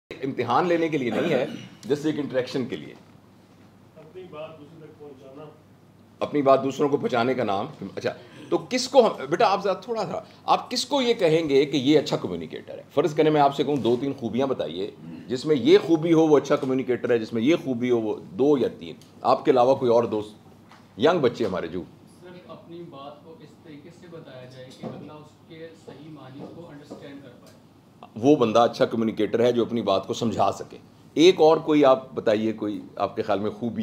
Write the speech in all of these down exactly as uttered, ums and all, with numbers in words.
इम्तिहान लेने के लिए नहीं है, जस्ट एक इंटरेक्शन के लिए। अपनी बात दूसरे तक पहुंचाना, अपनी बात दूसरों को पहुंचाने का नाम। अच्छा, तो किसको हम बेटा आप ज़रा थोड़ा सा आप किसको ये कहेंगे कि ये अच्छा कम्युनिकेटर है? फ़र्ज़ करें मैं आपसे कहूँ दो तीन खूबियाँ बताइए, जिसमें ये खूबी हो वो अच्छा कम्युनिकेटर है, जिसमें ये खूबी हो वो दो या तीन, आपके अलावा कोई और दोस्त, यंग बच्चे हमारे जो सिर्फ अपनी बात को इस तरीके से बताया जाए कि अगला उसके सही मानी को अंडरस्टैंड कर पाए, वो बंदा अच्छा कम्युनिकेटर है जो अपनी बात को समझा सके। एक और कोई आप बताइए, कोई आपके ख्याल में खूबी?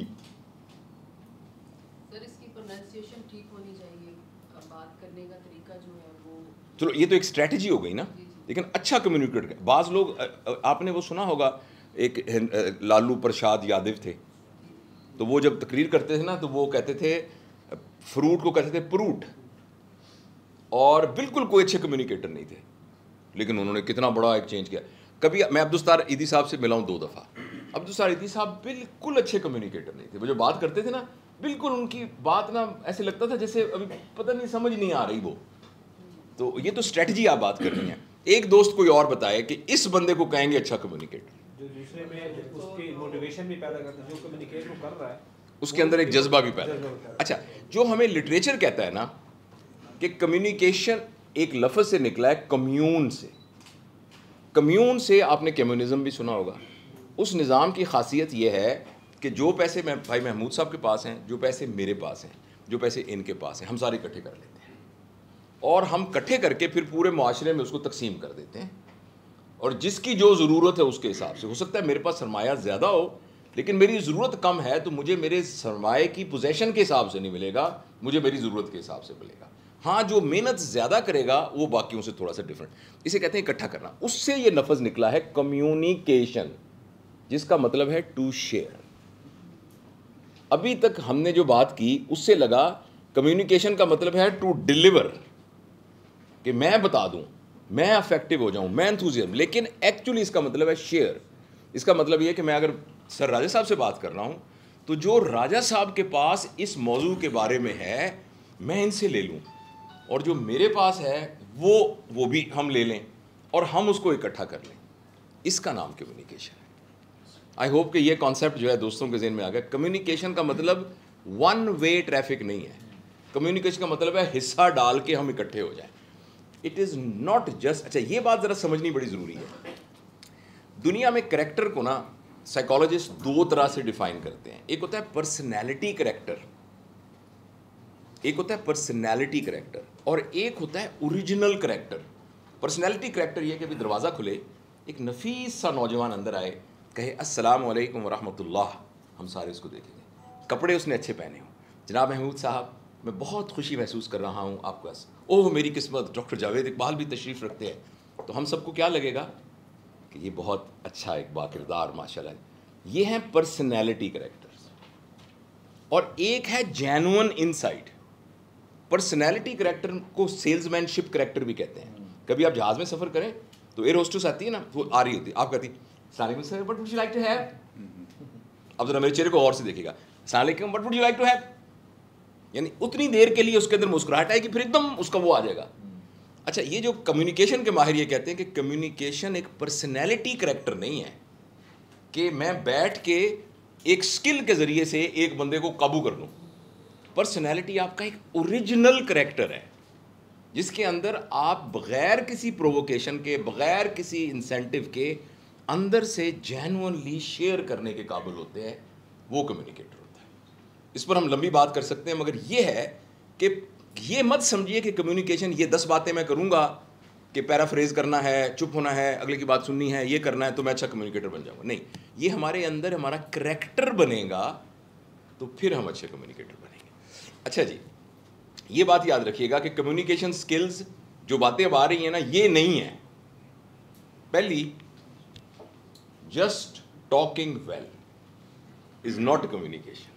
सर इसकी प्रोनाउंसिएशन ठीक होनी चाहिए, बात करने का तरीका जो है वो। चलो ये तो एक स्ट्रेटजी हो गई ना, लेकिन अच्छा कम्युनिकेटर। बाज़ लोग, आपने वो सुना होगा, एक लालू प्रसाद यादव थे, तो वो जब तकरीर करते थे ना तो वो कहते थे फ्रूट को कहते थे फ्रूट, और बिल्कुल कोई अच्छे कम्युनिकेटर नहीं थे, लेकिन उन्होंने कितना बड़ा एक चेंज किया। कभी मैं अब्दुस्तार ईदी साहब से मिला हूँ दो दफ़ा। अब्दुस्तार ईदी साहब बिल्कुल अच्छे कम्युनिकेटर नहीं थे। वो जो बात करते थे ना, बिल्कुल उनकी बात ना ऐसे लगता था जैसे अभी पता नहीं समझ नहीं आ रही वो। तो ये तो स्ट्रेटजी आप बात करनी है। एक दोस्त कोई और बताए कि इस बंदे को कहेंगे अच्छा कम्युनिकेटर, जो दूसरे में उसकी मोटिवेशन भी पैदा करता है, जो कम्युनिकेट वो कर रहा है उसके अंदर एक जज्बा भी पैदा। अच्छा, जो हमें लिटरेचर कहता है ना कि कम्युनिकेशन एक लफ्ज़ से निकला है कम्यून से। कम्यून से आपने कम्युनिज्म भी सुना होगा। उस निज़ाम की खासियत यह है कि जो पैसे मैं भाई महमूद साहब के पास हैं, जो पैसे मेरे पास हैं, जो पैसे इनके पास हैं, हम सारे इकट्ठे कर लेते हैं और हम इकट्ठे करके फिर पूरे मुआशरे में उसको तकसीम कर देते हैं, और जिसकी जो ज़रूरत है उसके हिसाब से। हो सकता है मेरे पास सरमाया ज़्यादा हो लेकिन मेरी ज़रूरत कम है, तो मुझे मेरे सरमाए की पोजेशन के हिसाब से नहीं मिलेगा, मुझे मेरी ज़रूरत के हिसाब से मिलेगा। हाँ, जो मेहनत ज़्यादा करेगा वो बाकियों से थोड़ा सा डिफरेंट। इसे कहते हैं इकट्ठा करना। उससे ये लफ्ज़ निकला है कम्युनिकेशन, जिसका मतलब है टू शेयर। अभी तक हमने जो बात की उससे लगा कम्युनिकेशन का मतलब है टू डिलीवर, कि मैं बता दूं, मैं अफेक्टिव हो जाऊं, मैं एंथुजियाज्म। लेकिन एक्चुअली इसका मतलब है शेयर। इसका मतलब ये है कि मैं अगर सर राजा साहब से बात कर रहा हूं तो जो राजा साहब के पास इस मौजू के बारे में है मैं इनसे ले लूं, और जो मेरे पास है वो वो भी हम ले लें और हम उसको इकट्ठा कर लें। इसका नाम कम्युनिकेशन है। आई होप कि ये कॉन्सेप्ट जो है दोस्तों के ज़हन में आ गया। कम्युनिकेशन का मतलब वन वे ट्रैफिक नहीं है। कम्युनिकेशन का मतलब है हिस्सा डाल के हम इकट्ठे हो जाएं। It is not just. अच्छा, ये बात ज़रा समझनी बड़ी ज़रूरी है। दुनिया में करैक्टर को ना साइकोलॉजिस्ट दो तरह से डिफाइन करते हैं। एक होता है पर्सनैलिटी करैक्टर, एक होता है पर्सनैलिटी करैक्टर, और एक होता है ओरिजिनल करैक्टर। पर्सनैलिटी करैक्टर ये कि अभी दरवाज़ा खुले, एक नफीस सा नौजवान अंदर आए, कहे अस्सलाम वालेकुम वरहमतुल्लाह, हम सारे उसको देखेंगे। कपड़े उसने अच्छे पहने हों, जनाब महमूद साहब मैं बहुत खुशी महसूस कर रहा हूँ आपको, ओह मेरी किस्मत, डॉक्टर जावेद इकबाल भी तशरीफ़ रखते हैं, तो हम सबको क्या लगेगा कि ये बहुत अच्छा एक बाकिरदार माशाल्लाह। ये हैं पर्सनैलिटी करैक्टर्स, और एक है जेन्युइन इनसाइट। पर्सनैलिटी करैक्टर को सेल्समैनशिप करैक्टर भी कहते हैं। कभी आप जहाज़ में सफ़र करें तो एयर होस्टेस आती है ना, वो आ रही होती है, आप कहती है sir what would you like to have. अब जरा मेरे चेहरे को और से देखिएगा, अस्सलाम वालेकुम what would you like to have, यानी उतनी देर के लिए उसके अंदर मुस्कुराहट आएगी, फिर एकदम उसका वो आ जाएगा। अच्छा, ये जो कम्युनिकेशन के माहिर ये कहते हैं कि कम्युनिकेशन एक पर्सनैलिटी करैक्टर नहीं है कि मैं बैठ के एक स्किल के ज़रिए से एक बंदे को काबू कर लूँ। पर्सनैलिटी आपका एक ओरिजिनल करैक्टर है, जिसके अंदर आप बग़ैर किसी प्रोवोकेशन के, बग़ैर किसी इंसेंटिव के अंदर से जेन्युइनली शेयर करने के काबिल होते हैं, वो कम्युनिकेटर होता है। इस पर हम लंबी बात कर सकते हैं, मगर ये है कि ये मत समझिए कि कम्युनिकेशन ये दस बातें मैं करूँगा कि पैराफ्रेज करना है, चुप होना है, अगले की बात सुननी है, ये करना है तो मैं अच्छा कम्युनिकेटर बन जाऊँगा। नहीं, ये हमारे अंदर हमारा करैक्टर बनेगा तो फिर हम अच्छे कम्युनिकेटर बनेंगे। अच्छा जी, ये बात याद रखिएगा कि कम्युनिकेशन स्किल्स जो बातें अब आ रही हैं ना, ये नहीं है। पहली, just talking well is not communication,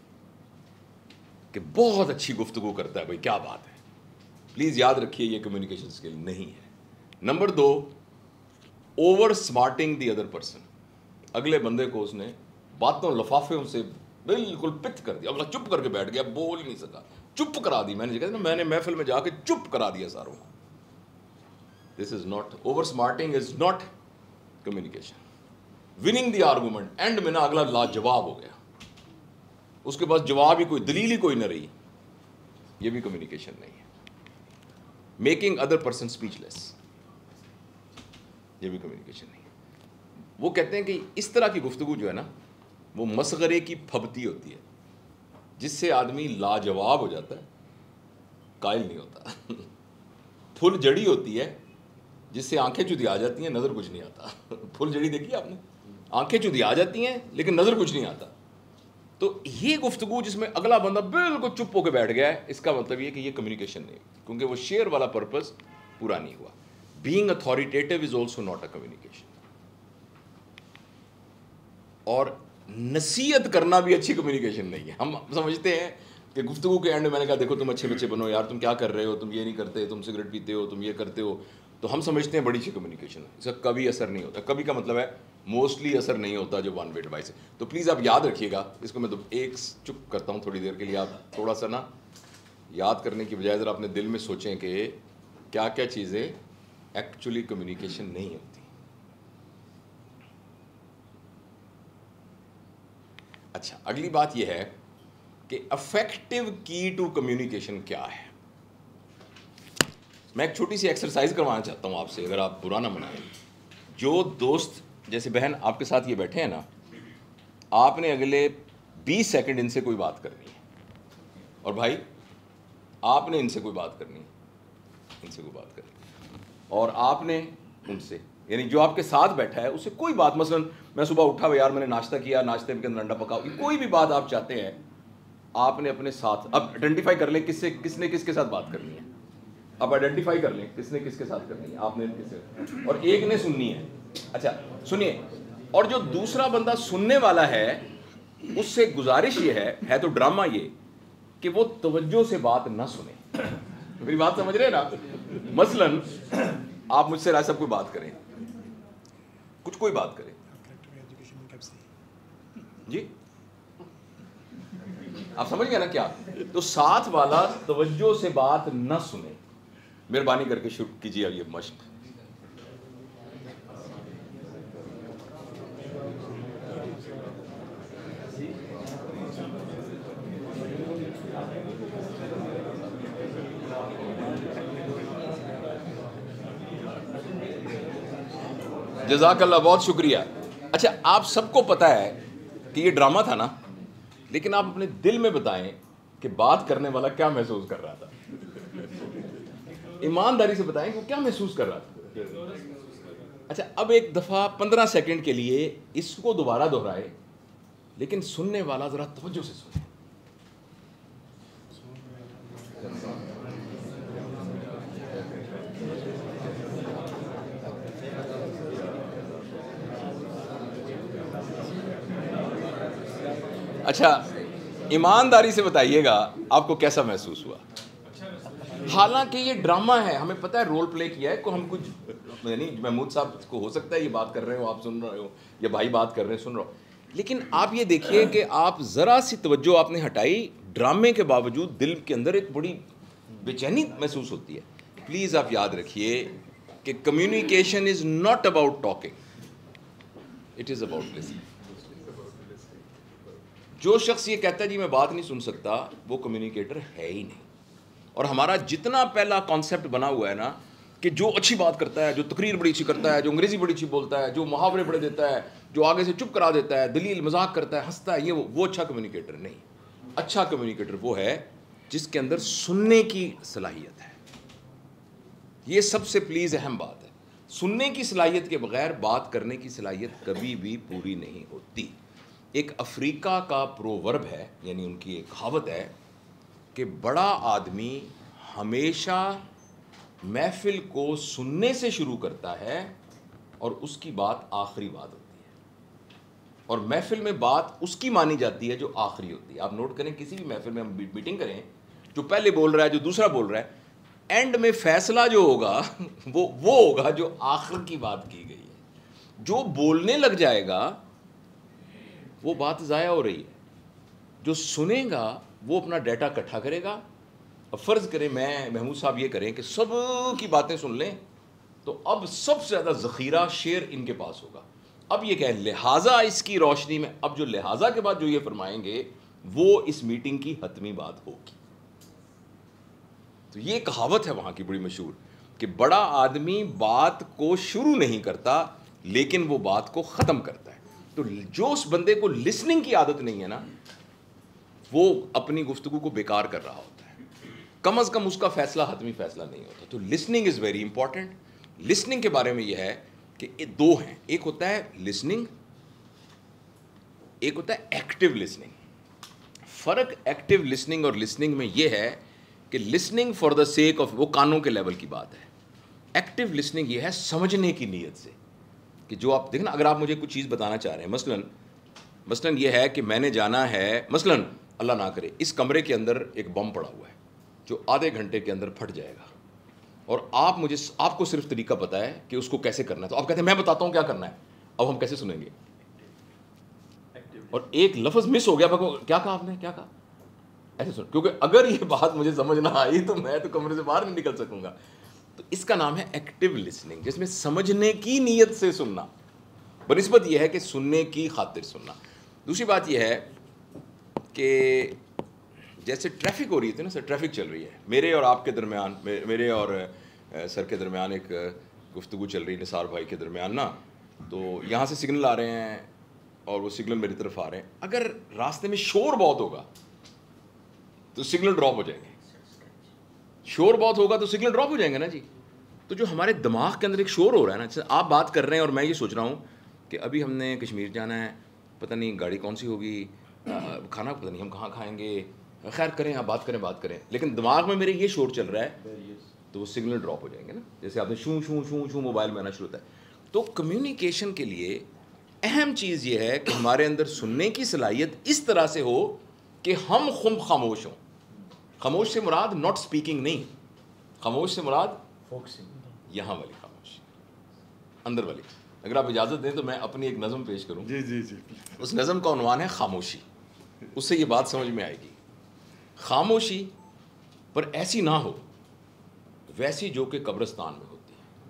कि बहुत अच्छी गुफ्तगू करता है भाई, क्या बात है, प्लीज याद रखिए ये कम्युनिकेशन स्किल नहीं है। नंबर दो, over smarting the other person. अगले बंदे को उसने बातों लफाफे से बिल्कुल पित कर दिया, अगला चुप करके बैठ गया, बोल ही नहीं सका, चुप करा दी। मैंने कहते ना, मैंने महफिल में जाके चुप करा दिया सारों को। This is not, over smarting is not communication. Winning the argument, end में ना अगला लाजवाब हो गया, उसके पास जवाब ही कोई, दलील ही कोई न रही, ये भी कम्युनिकेशन नहीं है। मेकिंग अदर पर्सन स्पीचलेस, ये भी कम्युनिकेशन नहीं है। वो कहते हैं कि इस तरह की गुफ्तगू जो है ना, वो मसगरे की फबती होती है, जिससे आदमी लाजवाब हो जाता है, कायल नहीं होता। फुल जड़ी होती है, जिससे आंखें चुदिया जाती हैं, नज़र कुछ नहीं आता। फुल जड़ी देखी आपने, आंखें चुदिया जाती हैं लेकिन नज़र कुछ नहीं आता। तो ये गुफ्तगू जिसमें अगला बंदा बिल्कुल चुप होकर बैठ गया है, इसका मतलब ये कि ये कम्युनिकेशन नहीं, क्योंकि वो शेयर वाला पर्पस पूरा नहीं हुआ। Being authoritative is also not a communication. और नसीहत करना भी अच्छी कम्युनिकेशन नहीं है। हम समझते हैं कि गुफ्तगू के एंड में मैंने कहा देखो तुम अच्छे बच्चे बनो यार, तुम क्या कर रहे हो, तुम ये नहीं करते, तुम सिगरेट पीते हो, तुम ये करते हो, तो हम समझते हैं बड़ी अच्छी कम्युनिकेशन है। इसका कभी असर नहीं होता। कभी का मतलब है मोस्टली असर नहीं होता जो वन वे एडवाइस है। तो प्लीज़ आप याद रखिएगा इसको। मैं तो एक चुप करता हूँ थोड़ी देर के लिए, आप थोड़ा सा ना याद करने की बजाय ज़रा अपने दिल में सोचें कि क्या क्या चीज़ें एक्चुअली कम्युनिकेशन नहीं होती। अच्छा, अगली बात यह है कि अफेक्टिव की टू कम्युनिकेशन क्या है। मैं एक छोटी सी एक्सरसाइज करवाना चाहता हूँ आपसे, अगर आप बुरा ना मनाएं। जो दोस्त, जैसे बहन आपके साथ ये बैठे हैं ना, आपने अगले बीस सेकंड इनसे कोई बात करनी है, और भाई आपने इनसे कोई बात करनी है, इनसे कोई बात करनी है, और आपने उनसे, यानी जो आपके साथ बैठा है उससे कोई बात, मसलन मैं सुबह उठा हुआ यार मैंने नाश्ता किया, नाश्ते के अंदर अंडा पका, कोई भी बात आप चाहते हैं, आपने अपने साथ, अब आइडेंटिफाई कर लें किससे किसने किसके साथ बात करनी है। अब आइडेंटिफाई कर लें किसने किसके साथ करनी है, आपने किससे, और एक ने सुननी है। अच्छा सुनिए, और जो दूसरा बंदा सुनने वाला है उससे गुजारिश ये है है तो ड्रामा ये कि वो तवज्जो से बात ना सुने। मेरी बात समझ रहे हैं ना। मसलन आप मुझसे राय साहब कोई बात करें, कुछ कोई बात करें जी, आप समझ गए ना क्या, तो साथ वाला तवज्जो से बात ना सुने। मेहरबानी करके शुरू कीजिए अब ये मश्क। जज़ाकल्लाह, बहुत शुक्रिया। अच्छा, आप सबको पता है कि ये ड्रामा था ना, लेकिन आप अपने दिल में बताएं कि बात करने वाला क्या महसूस कर रहा था। ईमानदारी से बताएं कि वो क्या महसूस कर रहा था। अच्छा, अब एक दफ़ा पंद्रह सेकंड के लिए इसको दोबारा दोहराए, लेकिन सुनने वाला ज़रा तवज्जो से सुने। अच्छा, ईमानदारी से बताइएगा आपको कैसा महसूस हुआ। हालांकि ये ड्रामा है, हमें पता है, रोल प्ले किया है को हम कुछ, यानी महमूद साहब को हो सकता है ये बात कर रहे हो, आप सुन रहे हो, या भाई बात कर रहे हैं सुन रहे हो, लेकिन आप ये देखिए कि आप ज़रा सी तवज्जो आपने हटाई, ड्रामे के बावजूद दिल के अंदर एक बड़ी बेचैनी महसूस होती है। प्लीज़ आप याद रखिए कि communication is not about talking, it is about listening. जो शख्स ये कहता है जी मैं बात नहीं सुन सकता, वो कम्युनिकेटर है ही नहीं। और हमारा जितना पहला कॉन्सेप्ट बना हुआ है ना कि जो अच्छी बात करता है, जो तकरीर बड़ी अच्छी करता है, जो अंग्रेज़ी बड़ी अच्छी बोलता है, जो मुहावरे बड़े देता है, जो आगे से चुप करा देता है, दलील मजाक करता है, हंसता है, ये वो वो अच्छा कम्युनिकेटर नहीं। अच्छा कम्युनिकेटर वो है जिसके अंदर सुनने की सलाहियत है। ये सबसे प्लीज़ अहम बात है। सुनने की सलाहियत के बगैर बात करने की सलाहियत कभी भी पूरी नहीं होती। एक अफ्रीका का प्रोवर्ब है, यानी उनकी एक कहावत है कि बड़ा आदमी हमेशा महफिल को सुनने से शुरू करता है और उसकी बात आखिरी बात होती है, और महफिल में बात उसकी मानी जाती है जो आखिरी होती है। आप नोट करें, किसी भी महफिल में हम मीटिंग करें, जो पहले बोल रहा है, जो दूसरा बोल रहा है, एंड में फैसला जो होगा वो वो होगा जो आखिर की बात की गई है। जो बोलने लग जाएगा वो बात ज़ाया हो रही है। जो सुनेगा वो अपना डाटा इकट्ठा करेगा। अब फ़र्ज़ करें मैं महमूद साहब ये करें कि सब की बातें सुन लें, तो अब सबसे ज़्यादा ज़ख़ीरा शेयर इनके पास होगा। अब ये कहें लिहाजा इसकी रोशनी में, अब जो लिहाजा के बाद जो ये फरमाएंगे वो इस मीटिंग की हतमी बात होगी। तो ये कहावत है वहां की बड़ी मशहूर कि बड़ा आदमी बात को शुरू नहीं करता लेकिन वो बात को ख़त्म करता है। तो जो उस बंदे को लिसनिंग की आदत नहीं है ना, वो अपनी गुफ्तगू को बेकार कर रहा होता है, कम अज़ कम उसका फैसला हतमी फैसला नहीं होता। तो listening is very important. Listening के बारे में यह है कि ये दो हैं, एक होता है लिसनिंग, एक होता है एक्टिव लिसनिंग। फ़र्क एक्टिव लिसनिंग और लिसनिंग में यह है कि listening for the sake of, वो कानों के लेवल की बात है। एक्टिव लिसनिंग ये है समझने की नीयत से, कि जो आप देखना, अगर आप मुझे कुछ चीज़ बताना चाह रहे हैं, मसलन मसलन ये है कि मैंने जाना है, मसलन अल्लाह ना करे इस कमरे के अंदर एक बम पड़ा हुआ है जो आधे घंटे के अंदर फट जाएगा, और आप मुझे आपको सिर्फ तरीका पता है कि उसको कैसे करना है, तो आप कहते हैं मैं बताता हूँ क्या करना है। अब हम कैसे सुनेंगे? और एक लफ्ज़ मिस हो गया, क्या कहा आपने, क्या कहा, ऐसे सुन, क्योंकि अगर ये बात मुझे समझ ना आई तो मैं तो कमरे से बाहर नहीं निकल सकूंगा। तो इसका नाम है एक्टिव लिसनिंग, जिसमें समझने की नीयत से सुनना, बनिस्बत यह है कि सुनने की खातिर सुनना। दूसरी बात यह है कि जैसे ट्रैफिक हो रही थी ना सर, ट्रैफिक चल रही है मेरे और आपके दरमियान, मेरे और सर के दरमियान एक गुफ्तगू चल रही है निसार भाई के दरमियान ना, तो यहाँ से सिग्नल आ रहे हैं और वो सिग्नल मेरी तरफ आ रहे हैं। अगर रास्ते में शोर बहुत होगा तो सिग्नल ड्रॉप हो जाएंगे, शोर बहुत होगा तो सिग्नल ड्रॉप हो जाएंगे ना जी। तो जो हमारे दिमाग के अंदर एक शोर हो रहा है ना, जैसे आप बात कर रहे हैं और मैं ये सोच रहा हूँ कि अभी हमने कश्मीर जाना है, पता नहीं गाड़ी कौन सी होगी, खाना पता नहीं हम कहाँ खाएंगे, खैर करें आप बात करें बात करें, लेकिन दिमाग में मेरे ये शोर चल रहा है, तो वो सिग्नल ड्रॉप हो जाएंगे ना। जैसे आपने शू शू शू शू मोबाइल में आना शुरू होता है। तो कम्युनिकेशन के लिए अहम चीज़ ये है कि हमारे अंदर सुनने की सलाहियत इस तरह से हो कि हम खुद खामोश हों। खामोश से मुराद नॉट स्पीकिंग नहीं, खामोश से मुराद फोकसिंग, यहाँ वाली खामोशी, अंदर वाली। अगर आप इजाज़त दें तो मैं अपनी एक नज़म पेश करूँ। जी जी जी। उस नज़म का उन्वान है खामोशी, उससे ये बात समझ में आएगी। खामोशी पर ऐसी ना हो वैसी जो कि कब्रिस्तान में होती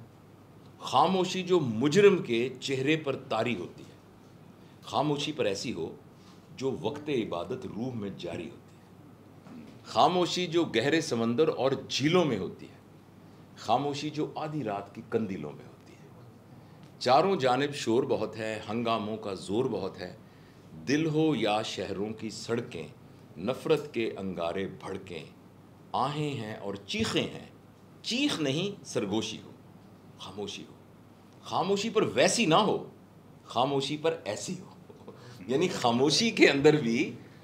है, खामोशी जो मुजरिम के चेहरे पर तारी होती है, खामोशी पर ऐसी हो जो वक्त इबादत रूह में जारी होती है, खामोशी जो गहरे समंदर और झीलों में होती है, खामोशी जो आधी रात की कंदीलों में होती है। चारों जानिब शोर बहुत है, हंगामों का जोर बहुत है, दिल हो या शहरों की सड़कें, नफ़रत के अंगारे भड़कें, आहें हैं और चीखें हैं, चीख नहीं सरगोशी हो, खामोशी हो। खामोशी पर वैसी ना हो, खामोशी पर ऐसी हो। यानी खामोशी के अंदर भी,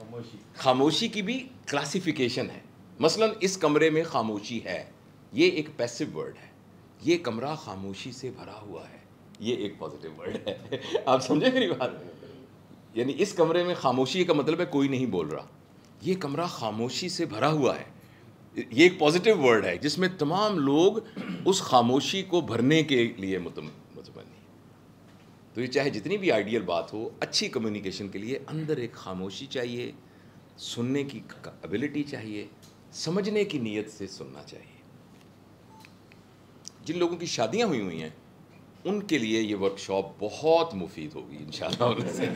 खामोशी की भी क्लासिफिकेशन है। मसलन इस कमरे में खामोशी है, ये एक पैसिव वर्ड है, ये कमरा खामोशी से भरा हुआ है, ये एक पॉजिटिव वर्ड है। आप समझे मेरी बात? यानी इस कमरे में खामोशी का मतलब है कोई नहीं बोल रहा, ये कमरा खामोशी से भरा हुआ है, ये एक पॉजिटिव वर्ड है जिसमें तमाम लोग उस खामोशी को भरने के लिए मुतमनी है। तो ये चाहे जितनी भी आइडियल बात हो, अच्छी कम्युनिकेशन के लिए अंदर एक खामोशी चाहिए, सुनने की एबिलिटी चाहिए, समझने की नीयत से सुनना चाहिए। जिन लोगों की शादियां हुई हुई हैं उनके लिए ये वर्कशॉप बहुत मुफीद होगी इंशाअल्लाह।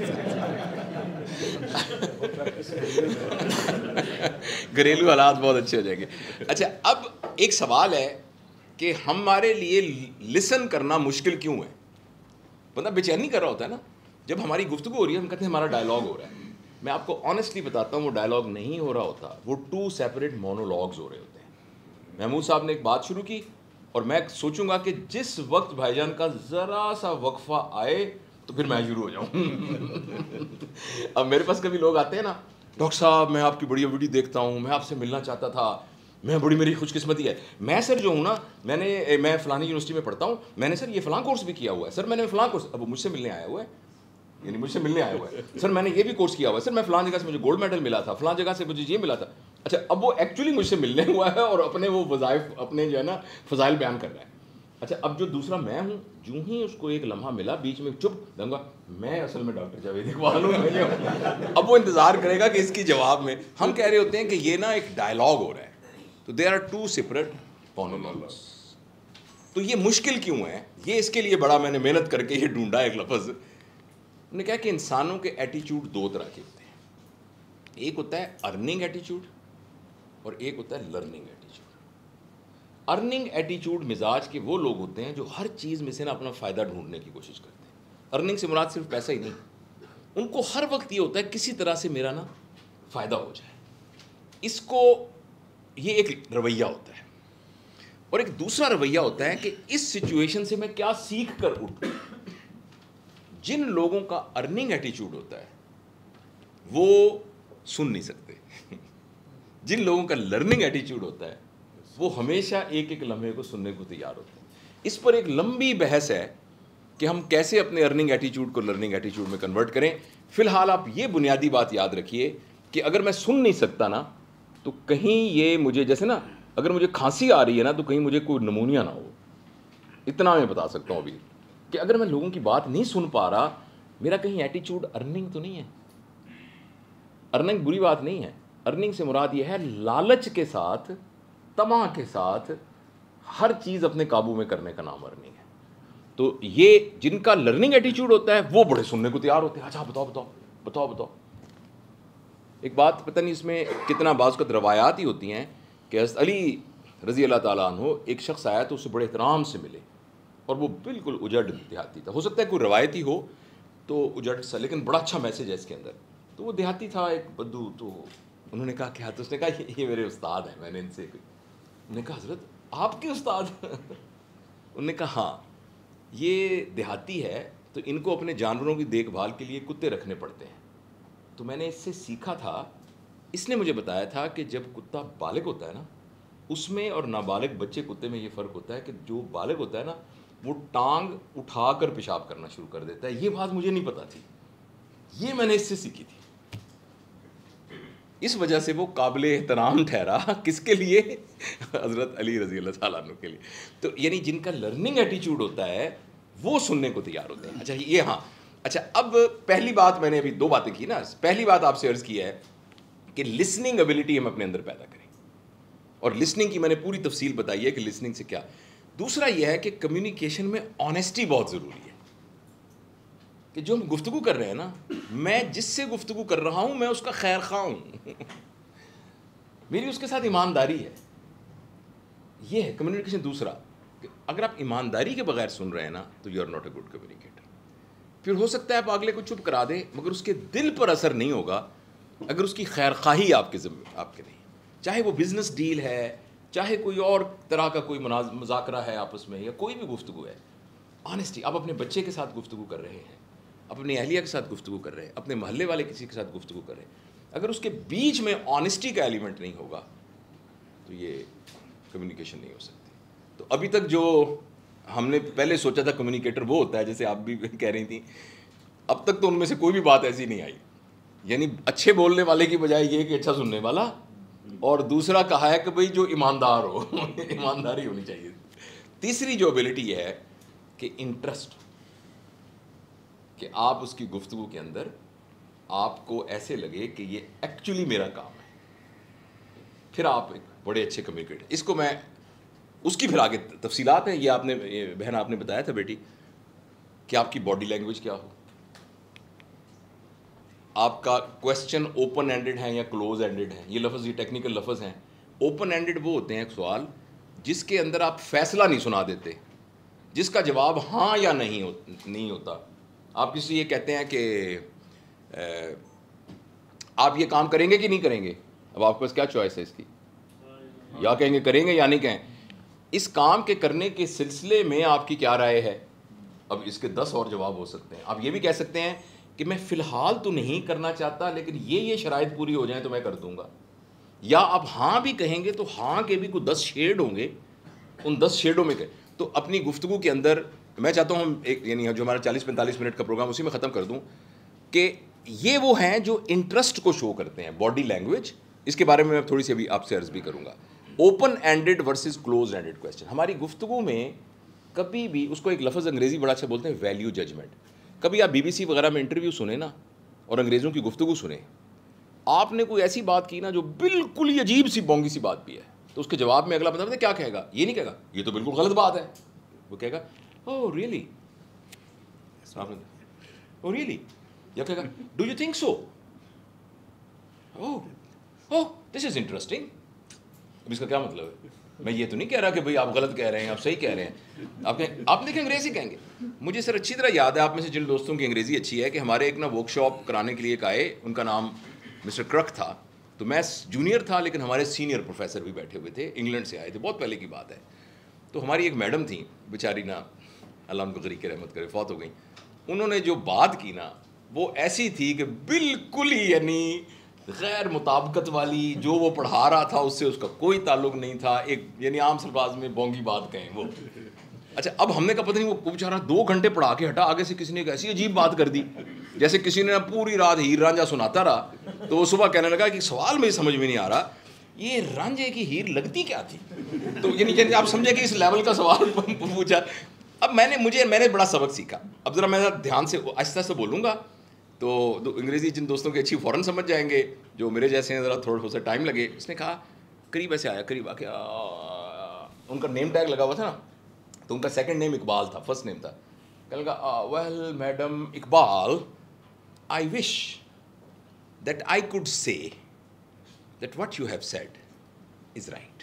घरेलू हालात बहुत अच्छे हो जाएंगे। अच्छा, अब एक सवाल है कि हमारे लिए लिसन करना मुश्किल क्यों है? बंदा बेचैनी कर रहा होता है ना, जब हमारी गुफ्तगू हो रही है हम कहते हैं हमारा डायलॉग हो रहा है। मैं आपको ऑनेस्टली बताता हूँ, वो डायलॉग नहीं हो रहा होता, वो टू सेपरेट मोनोलॉग्स हो रहे होते हैं। महमूद साहब ने एक बात शुरू की और मैं सोचूंगा कि जिस वक्त भाईजान का ज़रा सा वक्फा आए तो फिर मैं शुरू हो जाऊँ। अब मेरे पास कभी लोग आते हैं ना, डॉक्टर साहब मैं आपकी बड़ी वीडियो देखता हूँ, मैं आपसे मिलना चाहता था, मैं बड़ी मेरी खुशकिस्मती है, मैं सर जो हूँ ना, मैंने मैं फ़लानी यूनिवर्सिटी में पढ़ता हूँ, मैंने सर ये फ़लाँ कोर्स भी किया हुआ है, सर मैंने फ़लाँ कोर्स, अब वो मुझसे मिलने आया हुआ है, यानी मुझसे मिलने आया हुआ है, सर मैंने ये भी कोर्स किया हुआ है, सर मैं फ़लाँ जगह से मुझे गोल्ड मेडल मिला था, फ़लाँ जगह से मुझे ये मिला था। अच्छा, अब वो एक्चुअली मुझसे मिलने हुआ है और अपने वो वज़ाइफ, अपने जो है ना फ़ज़ाइल बयान कर रहा है। अच्छा, अब जो दूसरा मैं हूँ, जो ही उसको एक लम्हा मिला बीच में चुप दूंगा, मैं असल में डॉक्टर जावेद इकबाल हूँ। अब वो इंतज़ार करेगा कि इसकी जवाब में हम कह रहे होते हैं कि ये ना एक डायलॉग हो रहा है। तो there are two separate monologues. तो ये मुश्किल क्यों है? ये इसके लिए बड़ा मैंने मेहनत करके ये ढूंढा एक लफ्ज़ उन्होंने कहा कि इंसानों के एटीट्यूड दो तरह के होते हैं, एक होता है अर्निंग एटीट्यूड और एक होता है लर्निंग एटीट्यूड। अर्निंग एटीट्यूड मिजाज के वो लोग होते हैं जो हर चीज़ में से ना अपना फ़ायदा ढूंढने की कोशिश करते हैं। अर्निंग से मुराद सिर्फ पैसा ही नहीं, उनको हर वक्त ये होता है किसी तरह से मेरा ना फ़ायदा हो जाए, इसको ये एक रवैया होता है। और एक दूसरा रवैया होता है कि इस सिचुएशन से मैं क्या सीख कर उठूं। जिन लोगों का अर्निंग एटीट्यूड होता है वो सुन नहीं सकते, जिन लोगों का लर्निंग एटीट्यूड होता है वो हमेशा एक एक लम्हे को सुनने को तैयार होते हैं। इस पर एक लंबी बहस है कि हम कैसे अपने अर्निंग एटीट्यूड को लर्निंग एटीट्यूड में कन्वर्ट करें। फिलहाल आप ये बुनियादी बात याद रखिए कि अगर मैं सुन नहीं सकता ना तो कहीं ये मुझे, जैसे ना अगर मुझे खांसी आ रही है ना तो कहीं मुझे कोई नमूनिया ना हो, इतना मैं बता सकता हूँ अभी कि अगर मैं लोगों की बात नहीं सुन पा रहा, मेरा कहीं एटीट्यूड अर्निंग तो नहीं है। अर्निंग बुरी बात नहीं है, अर्निंग से मुराद ये है लालच के साथ, तमा के साथ हर चीज़ अपने काबू में करने का नाम अर्निंग है। तो ये जिनका लर्निंग एटीट्यूड होता है वो बड़े सुनने को तैयार होते हैं। अच्छा बताओ बताओ बताओ बताओ। एक बात पता नहीं इसमें कितना बाज़ रवायात ही होती हैं कि हज़रत अली रज़ी अल्लाह ताला अन्हु एक शख्स आया तो उसे बड़े एहतराम से मिले और वो बिल्कुल उजड़ देहाती था। हो सकता है कोई रवायती हो तो उजड़ सा, लेकिन बड़ा अच्छा मैसेज है इसके अंदर। तो वो देहाती था, एक बद्दू। तो उन्होंने कहा क्या? तो उसने कहा ये, ये मेरे उस्ताद हैं, मैंने इनसे। उन्होंने कहा हज़रत आपके उस्ताद? उन्होंने कहा हाँ, ये देहाती है तो इनको अपने जानवरों की देखभाल के लिए कुत्ते रखने पड़ते हैं। तो मैंने इससे सीखा था, इसने मुझे बताया था कि जब कुत्ता बालिग होता है ना, उसमें और नाबालिग बच्चे कुत्ते में ये फ़र्क होता है कि जो बालिग होता है ना वो टांग उठाकर पेशाब करना शुरू कर देता है। ये बात मुझे नहीं पता थी, ये मैंने इससे सीखी थी। इस वजह से वो काबिल एहतराम ठहरा, किसके लिए? हज़रत अली रज़ी अल्लाह ताला अन्हु के लिए। तो यानी जिनका लर्निंग एटीट्यूड होता है वो सुनने को तैयार होते हैं। अच्छा ये हाँ, अच्छा अब पहली बात मैंने अभी दो बातें की ना। पहली बात आपसे अर्ज़ की है कि लिसनिंग एबिलिटी हम अपने अंदर पैदा करें, और लिसनिंग की मैंने पूरी तफसील बताई है कि लिसनिंग से क्या। दूसरा यह है कि कम्युनिकेशन में ऑनेस्टी बहुत ज़रूरी है कि जो हम गुफ्तगू कर रहे हैं ना, मैं जिससे गुफ्तगू कर रहा हूँ मैं उसका खैर खा हूँ मेरी उसके साथ ईमानदारी है। ये है कम्युनिकेशन। दूसरा कि अगर आप ईमानदारी के बगैर सुन रहे हैं ना तो you are not a good communicator. फिर हो सकता है आप अगले को चुप करा दे मगर उसके दिल पर असर नहीं होगा अगर उसकी खैर खाही आपके ज़िम्मे आपके नहीं। चाहे वो बिज़नेस डील है, चाहे कोई और तरह का कोई मुज़ाकरा है आपस में, या कोई भी गुफ्तगू है, ऑनेस्टी। आप अपने बच्चे के साथ गुफ्तगू कर रहे हैं, अपनी अहलिया के साथ गुफ्तगू कर रहे हैं, अपने मोहल्ले वाले किसी के साथ गुफ्तगू कर रहे हैं, अगर उसके बीच में ऑनेस्टी का एलिमेंट नहीं होगा तो ये कम्युनिकेशन नहीं हो सकती। तो अभी तक जो हमने पहले सोचा था कम्युनिकेटर वो होता है, जैसे आप भी कह रही थी, अब तक तो उनमें से कोई भी बात ऐसी नहीं आई। यानी अच्छे बोलने वाले की बजाय ये कि अच्छा सुनने वाला, और दूसरा कहा है कि भाई जो ईमानदार हो ईमानदारी होनी चाहिए। तीसरी जो एबिलिटी है कि इंटरेस्ट, कि आप उसकी गुफ्तगू के अंदर आपको ऐसे लगे कि ये एक्चुअली मेरा काम है, फिर आप एक बड़े अच्छे कम्युनिकेटर। इसको मैं उसकी फिर आगे तफसीलात हैं। ये आपने ये बहन आपने बताया था बेटी कि आपकी बॉडी लैंग्वेज क्या हो, आपका क्वेश्चन ओपन एंडेड है या क्लोज एंडेड है। ये लफ्ज़, ये टेक्निकल लफ्ज़ हैं। ओपन एंडेड वो होते हैं सवाल जिसके अंदर आप फैसला नहीं सुना देते, जिसका जवाब हाँ या नहीं हो, नहीं होता। आप किसी ये कहते हैं कि आप ये काम करेंगे कि नहीं करेंगे, अब आपके पास क्या चॉइस है इसकी, या कहेंगे करेंगे या नहीं कहें। इस काम के करने के सिलसिले में आपकी क्या राय है, अब इसके दस और जवाब हो सकते हैं। आप ये भी कह सकते हैं कि मैं फ़िलहाल तो नहीं करना चाहता लेकिन ये ये शराइत पूरी हो जाए तो मैं कर दूंगा। या आप हाँ भी कहेंगे तो हाँ के भी कुछ दस शेड होंगे, उन दस शेडों में कहें। तो अपनी गुफ्तगू के अंदर मैं चाहता हूँ एक, यानी जो हमारा चालीस पैंतालीस मिनट का प्रोग्राम उसी में ख़त्म कर दूँ कि ये वो हैं जो इंटरेस्ट को शो करते हैं, बॉडी लैंग्वेज। इसके बारे में मैं थोड़ी सी अभी आपसे अर्ज़ भी करूँगा। Open ended versus close ended question. हमारी गुफ्तगू में कभी भी, उसको एक लफ्ज़ अंग्रेज़ी बड़ा अच्छा बोलते हैं, वैल्यू जजमेंट। कभी आप बीबीसी वगैरह में इंटरव्यू सुने ना और अंग्रेज़ों की गुफ्तगू सुने, आपने कोई ऐसी बात की ना जो बिल्कुल ही अजीब सी बोंगी सी बात भी है, तो उसके जवाब में अगला बंदा पता क्या कहेगा? ये नहीं कहेगा ये तो बिल्कुल गलत बात है, वो कहेगा ओह रियली, ओह रियली। या कहेगा do you think so, oh oh this is interesting. अब इसका क्या मतलब है? मैं ये तो नहीं कह रहा कि भाई आप गलत कह रहे हैं, आप सही कह रहे हैं। आप कहें, आप देखें अंग्रेजी कहेंगे। मुझे सर अच्छी तरह याद है, आप में से जिन दोस्तों की अंग्रेजी अच्छी है, कि हमारे एक ना वर्कशॉप कराने के लिए एक आए, उनका नाम मिस्टर क्रक था। तो मैं जूनियर था, लेकिन हमारे सीनियर प्रोफेसर भी बैठे हुए थे, इंग्लैंड से आए थे, बहुत पहले की बात है। तो हमारी एक मैडम थी, बेचारी ना अल्लाह उनको गरीक रहमत करे, फौत हो गई। उन्होंने जो बात की ना, वो ऐसी थी कि बिल्कुल ही यानी गैर मुताबिकत वाली, जो वो पढ़ा रहा था उससे उसका कोई ताल्लुक नहीं था, एक यानी आम सल्फाज में बोंगी बात कहें वो। अच्छा, अब हमने कहा पता नहीं वो बेचारा दो घंटे पढ़ा के हटा, आगे से किसी ने एक ऐसी अजीब बात कर दी, जैसे किसी ने पूरी रात हीर रांझा सुनाता रहा। तो वो सुबह कहने लगा कि सवाल मुझे समझ में नहीं आ रहा, ये रांझे की हीर लगती क्या थी? तो यानी आप समझे कि इस लेवल का सवाल पूछा। अब मैंने मुझे मैंने बड़ा सबक सीखा। अब ज़रा मैं ध्यान से आहिस्ता से बोलूँगा तो अंग्रेज़ी जिन दोस्तों की अच्छी फ़ौरन समझ जाएंगे, जो मेरे जैसे हैं ज़रा थोड़ा सा टाइम लगे। उसने कहा करीब ऐसे आया, करीब आके उनका नेम टैग लगा हुआ था ना, तो उनका सेकंड नेम इकबाल था, फर्स्ट नेम था। कहने लगा well madam Iqbal, I wish that I could say that what you have said is right.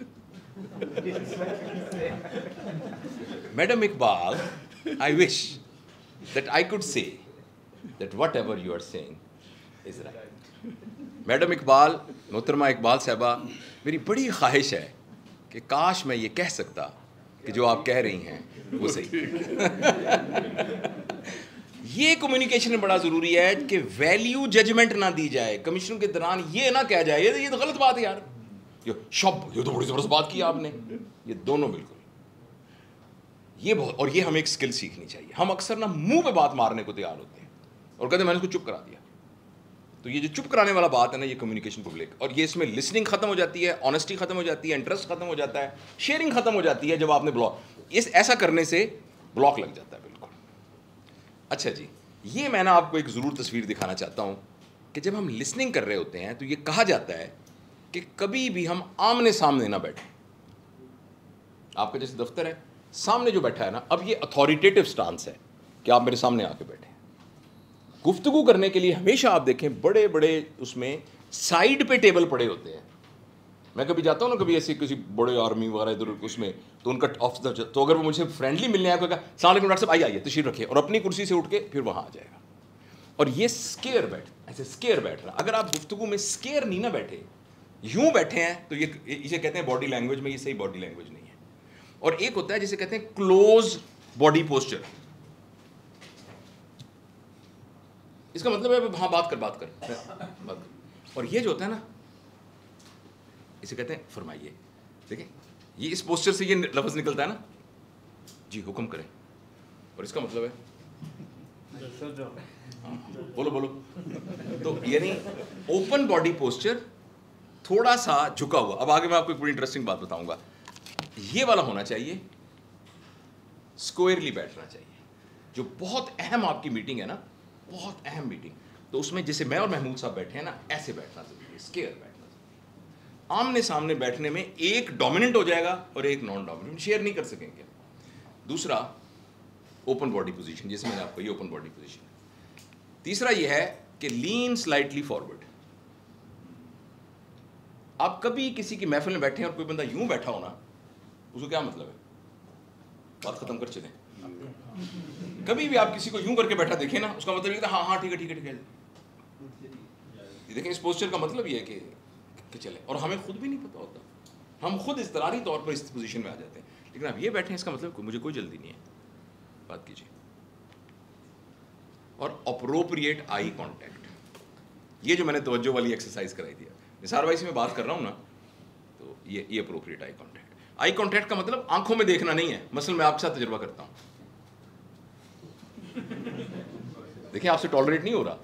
Madam Iqbal, I wish that I could say that whatever you are saying is right. Madam Iqbal, मोहतरमा इकबाल साहबा, मेरी बड़ी ख्वाहिश है कि काश मैं ये कह सकता कि जो आप कह रही हैं वो सही। ये कम्युनिकेशन में बड़ा ज़रूरी है कि वैल्यू जजमेंट ना दी जाए। कमीशन के दौरान ये ना कहा जाए ये तो गलत बात है यार, ये शब ये तो बड़ी ज़बरदस्त बात की आपने। ये दोनों बिल्कुल, ये बहुत, और ये हमें एक स्किल सीखनी चाहिए। हम अक्सर ना मुंह पे बात मारने को तैयार होते हैं और कहते हैं मैंने उसको चुप करा दिया। तो ये जो चुप कराने वाला बात है ना, ये कम्युनिकेशन पब्लिक, और ये इसमें लिसनिंग खत्म हो जाती है, ऑनेस्टी खत्म हो जाती है, इंटरेस्ट खत्म हो जाता है, शेयरिंग खत्म हो जाती है जब आपने ब्लॉक, इस ऐसा करने से ब्लॉक लग जाता है बिल्कुल। अच्छा जी, ये मैं ना आपको एक ज़रूर तस्वीर दिखाना चाहता हूँ कि जब हम लिसनिंग कर रहे होते हैं तो ये कहा जाता है कि कभी भी हम आमने सामने ना बैठे। आपका जैसे दफ्तर है, सामने जो बैठा है ना, अब ये अथॉरिटेटिव स्टांस है कि आप मेरे सामने आके बैठे। गुफ्तगू करने के लिए हमेशा आप देखें बड़े बड़े उसमें साइड पे टेबल पड़े होते हैं। मैं कभी जाता हूँ ना, कभी ऐसे किसी बड़े आर्मी वगैरह इधर उसमें, तो उनका ऑफिस, तो अगर वो मुझे फ्रेंडली मिलने आया, सलाम अलैकुम डॉक्टर साहब, आइए आइए तशरीफ रखिए, और अपनी कुर्सी से उठ के फिर वहाँ आ जाएगा। और ये स्केयर बैठ, ऐसे स्केयर बैठ रहा। अगर आप गुफ्तगू में स्केयर नहीं ना बैठे, यूँ बैठे हैं, तो ये इसे कहते हैं बॉडी लैंग्वेज में, ये सही बॉडी लैंग्वेज नहीं है। और एक होता है जिसे कहते हैं क्लोज बॉडी पोस्चर। इसका मतलब है हाँ बात कर बात कर बात कर। और ये जो होता है ना, इसे कहते हैं फरमाइए। देखिए ये इस पोस्चर से ये लफ्ज़ निकलता है ना, जी हुक्म करें, और इसका मतलब है हाँ, बोलो बोलो। तो यानी ओपन बॉडी पोस्चर, थोड़ा सा झुका हुआ। अब आगे मैं आपको एक बड़ी इंटरेस्टिंग बात बताऊंगा। ये वाला होना चाहिए, स्क्वायरली बैठना चाहिए। जो बहुत अहम आपकी मीटिंग है ना, बहुत अहम मीटिंग, तो उसमें जैसे मैं और महमूद साहब बैठे हैं ना, ऐसे बैठना जरूरी है, स्क्वायर बैठना जरूरी। आमने सामने बैठने में एक डोमिनेंट हो जाएगा और एक नॉन डोमिनेंट, शेयर नहीं कर सकेंगे। दूसरा ओपन बॉडी पोजीशन, जैसे मैंने आपको ये ओपन बॉडी पोजीशन। तीसरा ये है कि लीन स्लाइटली फॉरवर्ड। आप कभी किसी की महफिल में बैठे हैं और कोई बंदा यूं बैठा हो ना, उसको क्या मतलब है? बात खत्म कर चले। कभी भी आप किसी को यूं करके बैठा देखें ना, उसका मतलब ये था हाँ हाँ ठीक है ठीक है ठीक है। देखें इस पोस्चर का मतलब ये है कि, कि चले, और हमें खुद भी नहीं पता होता, हम खुद इज़्तिरारी तौर पर इस पोजीशन में आ जाते हैं। लेकिन आप ये बैठे हैं, इसका मतलब मुझे कोई जल्दी नहीं है, बात कीजिए। और अप्रोप्रिएट आई कॉन्टैक्ट, ये जो मैंने तवज्जो वाली एक्सरसाइज कराई थी, निसार भाई से मैं बात कर रहा हूँ ना, तो ये ये appropriate eye contact. Eye contact का मतलब आंखों में देखना नहीं है। मसलन मैं आपके साथ तजुर्बा करता हूँ, देखिए आपसे टॉलरेट नहीं हो रहा,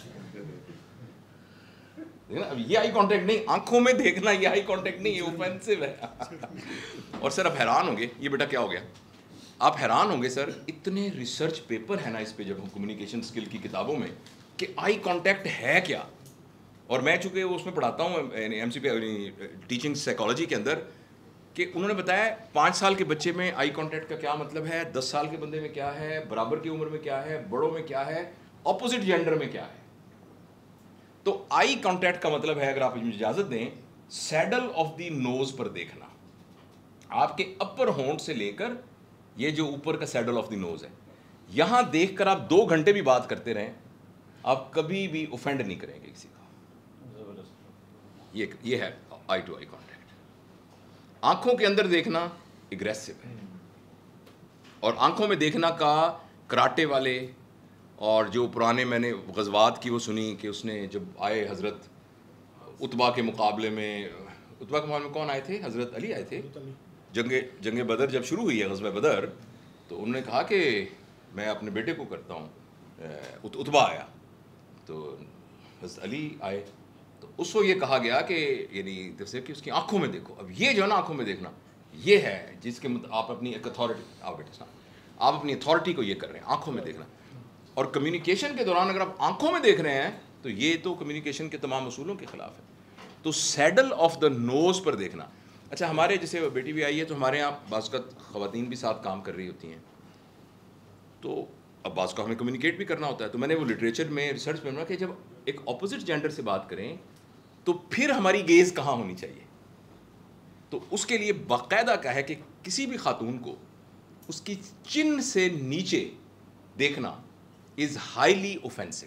अब ये आई कांटेक्ट नहीं, आंखों में देखना, ये आई कांटेक्ट नहीं, ये ऑफेंसिव है। और सर आप हैरान होंगे, ये बेटा क्या हो गया, आप हैरान होंगे सर, इतने रिसर्च पेपर है ना इस पे, जब हम कम्युनिकेशन स्किल की किताबों में, कि आई कांटेक्ट है क्या। और मैं चूंकि उसमें पढ़ाता हूँ एम सी पे टीचिंग साइकोलॉजी के अंदर, कि उन्होंने बताया पाँच साल के बच्चे में आई कांटेक्ट का क्या मतलब है, दस साल के बंदे में क्या है, बराबर की उम्र में क्या है, बड़ों में क्या है, ऑपोजिट जेंडर में क्या है। तो आई कांटेक्ट का मतलब है, अगर आप मुझे इजाजत दें, सैडल ऑफ द नोज पर देखना, आपके अपर होंठ से लेकर ये जो ऊपर का सैडल ऑफ द नोज है, यहां देखकर आप दो घंटे भी बात करते रहें, आप कभी भी ऑफेंड नहीं करेंगे किसी को। ये ये है आई टू आई कांटेक्ट। आंखों के अंदर देखना एग्रेसिव है, और आंखों में देखना का कराटे वाले और जो पुराने मैंने गज़वात की वो सुनी कि उसने जब आए हज़रत उतबा के मुकाबले में, उतबा के मुकाबले में कौन आए थे? हज़रत अली आए थे। जंगे जंगे बदर जब शुरू हुई है, गज़वा बदर, तो उन्होंने कहा कि मैं अपने बेटे को करता हूँ, उत, उतबा आया तो हज़रत अली आए, तो उसको ये कहा गया कि यानी जैसे कि उसकी आंखों में देखो। अब ये जो है ना आंखों में देखना, ये है जिसके मतलब आप अपनी एक अथॉरिटी, आप बेटे आप अपनी अथॉरिटी को ये कर रहे हैं, आंखों में देखना। और कम्युनिकेशन के दौरान अगर आप आंखों में देख रहे हैं तो ये तो कम्युनिकेशन के तमाम असूलों के खिलाफ है। तो सैडल ऑफ द नोज़ पर देखना। अच्छा, हमारे जैसे बेटी भी आई है तो हमारे यहाँ बाज़ का ख़वातीन भी साथ काम कर रही होती हैं, तो अब बाज़ का हमें कम्युनिकेट भी करना होता है। तो मैंने वो लिटरेचर में रिसर्च में पढ़ा कि जब एक अपोजिट जेंडर से बात करें तो फिर हमारी गेज़ कहाँ होनी चाहिए। तो उसके लिए बाकायदा क्या है कि किसी भी खातून को उसकी चिन से नीचे देखना इज़ हाईली ऑफेंसिव,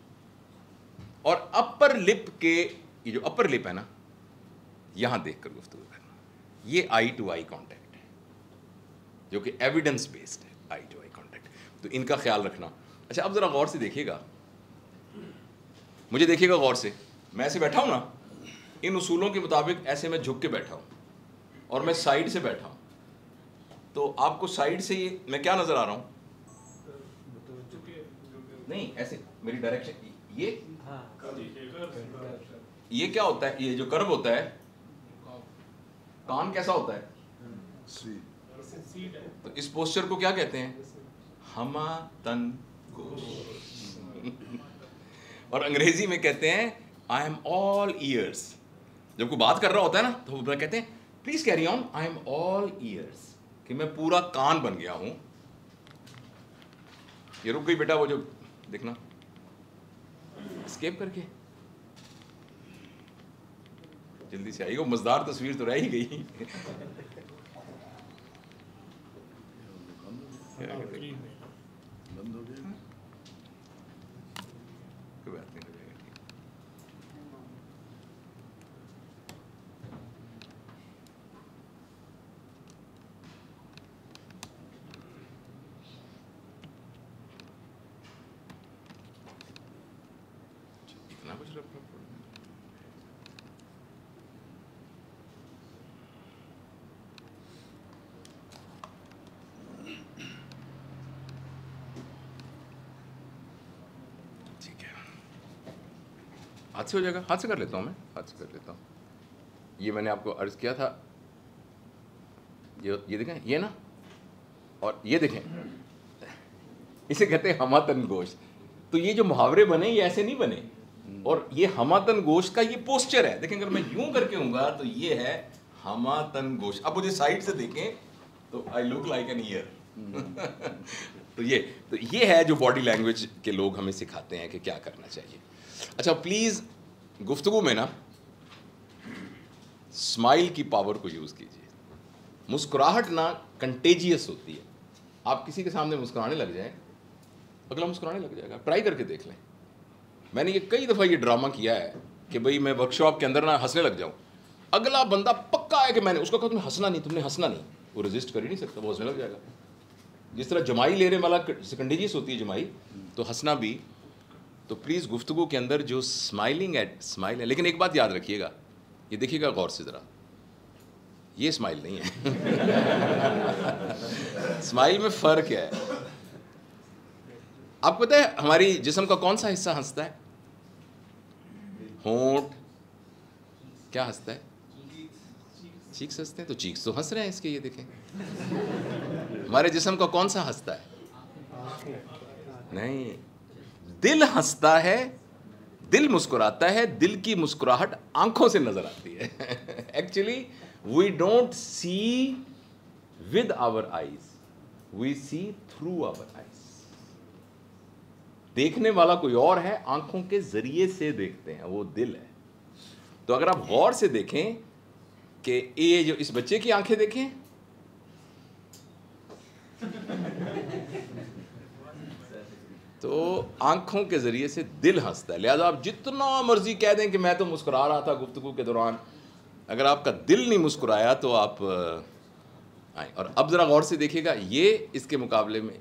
और अपर लिप के, ये जो अपर लिप है ना, यहाँ देखकर गुफ्तगू करना, ये आई टू आई कांटेक्ट है, जो कि एविडेंस बेस्ड है, आई टू आई कांटेक्ट। तो इनका ख्याल रखना। अच्छा, अब ज़रा गौर से देखिएगा, मुझे देखिएगा गौर से, मैं ऐसे बैठा हूँ ना, इन उसूलों के मुताबिक ऐसे मैं झुक के बैठा हूँ और मैं साइड से बैठा हूँ, तो आपको साइड से ये मैं क्या नज़र आ रहा हूँ? नहीं, ऐसे मेरी डायरेक्शन, ये ये क्या होता है? ये जो कर्व होता है, कान कैसा होता है? तो इस पोस्चर को क्या कहते हैं? हमा तन गोश। और अंग्रेजी में कहते हैं आई एम ऑल ईयर्स। जब कोई बात कर रहा होता है ना तो वो कहते हैं please carry on, I am all ears, कि मैं पूरा कान बन गया हूं। ये रुक गई बेटा, वो जो देखना स्केप करके जल्दी से आई, वो मजेदार तस्वीर तो रह ही गई। बंद हो गया, कोई बात नहीं, इतना कुछ रख रख हाथ से हो जाएगा, हाथ से कर लेता हूँ मैं, हाथ से कर लेता हूँ। ये मैंने आपको अर्ज किया था, ये ये देखें, ये ना, और ये देखें, इसे कहते हैं हमातन गोश्त। तो ये जो मुहावरे बने ये ऐसे नहीं बने, और ये हमातन गोश्त का ये पोस्चर है। देखें, अगर मैं यूं करके हूँगा तो ये है हमातन गोश्त। अब मुझे साइड से देखें तो I look like an ear. तो ये तो ये है जो बॉडी लैंग्वेज के लोग हमें सिखाते हैं कि क्या करना चाहिए। अच्छा, प्लीज़ गुफ्तगू में ना स्माइल की पावर को यूज़ कीजिए। मुस्कुराहट ना कंटेजियस होती है। आप किसी के सामने मुस्कुराने लग जाएं, अगला मुस्कुराने लग जाएगा। ट्राई करके देख लें। मैंने ये कई दफ़ा ये ड्रामा किया है कि भाई मैं वर्कशॉप के अंदर ना हंसने लग जाऊँ, अगला बंदा पक्का है कि मैंने उसको कहा तुमने हंसना नहीं, तुमने हंसना नहीं, वो रेजिस्ट कर ही नहीं सकता, वो हंसने लग जाएगा। जिस तरह जमाई लेने वाला कंटेजियस होती है जमाई, तो हंसना भी। तो प्लीज़ गुफ्तगू के अंदर जो स्माइलिंग है, स्माइल है, लेकिन एक बात याद रखिएगा, ये देखिएगा गौर से ज़रा, ये स्माइल नहीं है। स्माइल में फ़र्क है। आपको पता है हमारी जिस्म का कौन सा हिस्सा हंसता है? होंठ। क्या हंसता है? चीक्स हंसते हैं। तो चीक्स तो हंस रहे हैं इसके, ये देखें। हमारे जिस्म का कौन सा हंसता है? नहीं, दिल हंसता है, दिल मुस्कुराता है। दिल की मुस्कुराहट आंखों से नजर आती है। Actually we don't see with our eyes, we see through our eyes. देखने वाला कोई और है, आंखों के जरिए से देखते हैं, वो दिल है। तो अगर आप गौर से देखें कि ये जो इस बच्चे की आंखें देखें, तो आंखों के जरिए से दिल हंसता है। लिहाजा आप जितना मर्जी कह दें कि मैं तो मुस्कुरा रहा था गुफ्तगू के दौरान, अगर आपका दिल नहीं मुस्कुराया तो आप आए। और अब ज़रा गौर से देखिएगा, ये इसके मुकाबले में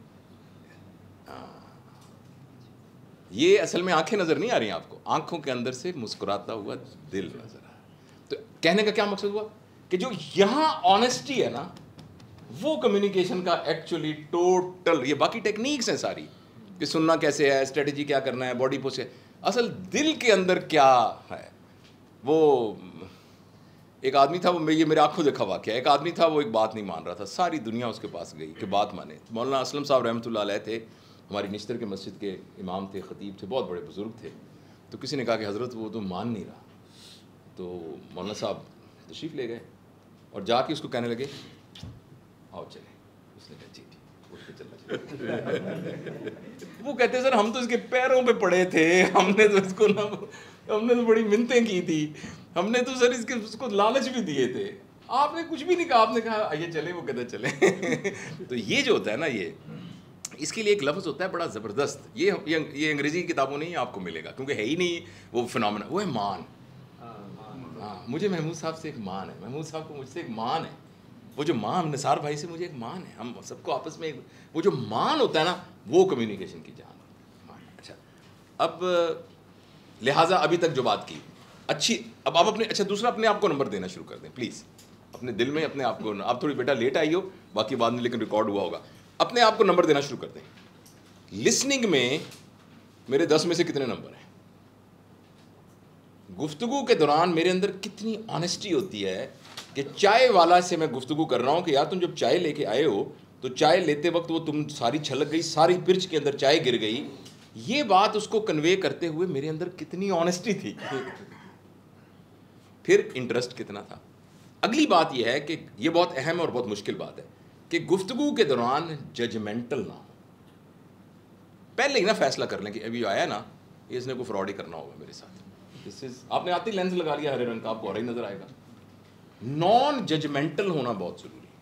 ये असल में आंखें नज़र नहीं आ रही हैं आपको, आंखों के अंदर से मुस्कुराता हुआ दिल नज़र आ रहा है। तो कहने का क्या मकसद हुआ कि जो यहाँ ऑनेस्टी है ना, वो कम्युनिकेशन का एक्चुअली टोटल, ये बाकी टेक्निक्स हैं सारी कि सुनना कैसे है, स्ट्रेटजी क्या करना है, बॉडी पोस्ट है, असल दिल के अंदर क्या है। वो एक आदमी था, वो ये मेरे आंखों देखा वाक़या, एक आदमी था वो एक बात नहीं मान रहा था, सारी दुनिया उसके पास गई कि बात माने। मौलाना असलम साहब रहमतुल्लाह अलैह थे, हमारी निश्तर के मस्जिद के इमाम थे, ख़तीब थे, बहुत बड़े बुज़ुर्ग थे। तो किसी ने कहा कि हज़रत वो तो मान नहीं रहा। तो मौलाना साहब तशरीफ़ ले गए और जाके उसको कहने लगे आओ चले। उसने कहा जी ठीक, उठ के चलना। वो कहते सर हम तो इसके पैरों पे पड़े थे, हमने तो इसको ना हमने तो बड़ी मिन्नतें की थी, हमने तो सर इसके उसको लालच भी दिए थे, आपने कुछ भी नहीं कहा, आपने कहा आइए चले, वो कहते चले। तो ये जो होता है ना, ये इसके लिए एक लफ्ज़ होता है बड़ा ज़बरदस्त, ये ये, ये अंग्रेज़ी की किताबों में ही आपको मिलेगा क्योंकि है ही नहीं वो फिनोमेना, वो है मान। हाँ, मुझे महमूद साहब से एक मान है, महमूद साहब को मुझसे एक मान है, वो जो मान निसार भाई से मुझे एक मान है, हम सबको आपस में एक वो जो मान होता है ना, वो कम्युनिकेशन की जान मान। अच्छा, अब लिहाजा अभी तक जो बात की अच्छी, अब आप अपने अच्छा दूसरा अपने आप को नंबर देना शुरू कर दें प्लीज़, अपने दिल में अपने आप को। आप थोड़ी बेटा लेट आई हो, बाकी बाद में लेकिन रिकॉर्ड हुआ होगा, अपने आप को नंबर देना शुरू कर दें। लिसनिंग में मेरे दस में से कितने नंबर हैं? गुफ्तगू के दौरान मेरे अंदर कितनी ऑनेस्टी होती है कि चाय वाला से मैं गुफ्तगू कर रहा हूँ कि यार तुम जब चाय लेके आए हो तो चाय लेते वक्त वो तुम सारी छलक गई, सारी पिर्च के अंदर चाय गिर गई, ये बात उसको कन्वे करते हुए मेरे अंदर कितनी ऑनेस्टी थी। फिर इंटरेस्ट कितना था। अगली बात यह है कि यह बहुत अहम और बहुत मुश्किल बात है कि गुफ्तगू के दौरान जजमेंटल ना हो। पहले ही ना फैसला कर लें कि अभी आया ना, ये इसने को फ्रॉड ही करना होगा मेरे साथ। दिस इज, आपने आते ही लेंस लगा लिया हरे रंग का, आपको हरा ही नजर आएगा। नॉन जजमेंटल होना बहुत जरूरी है।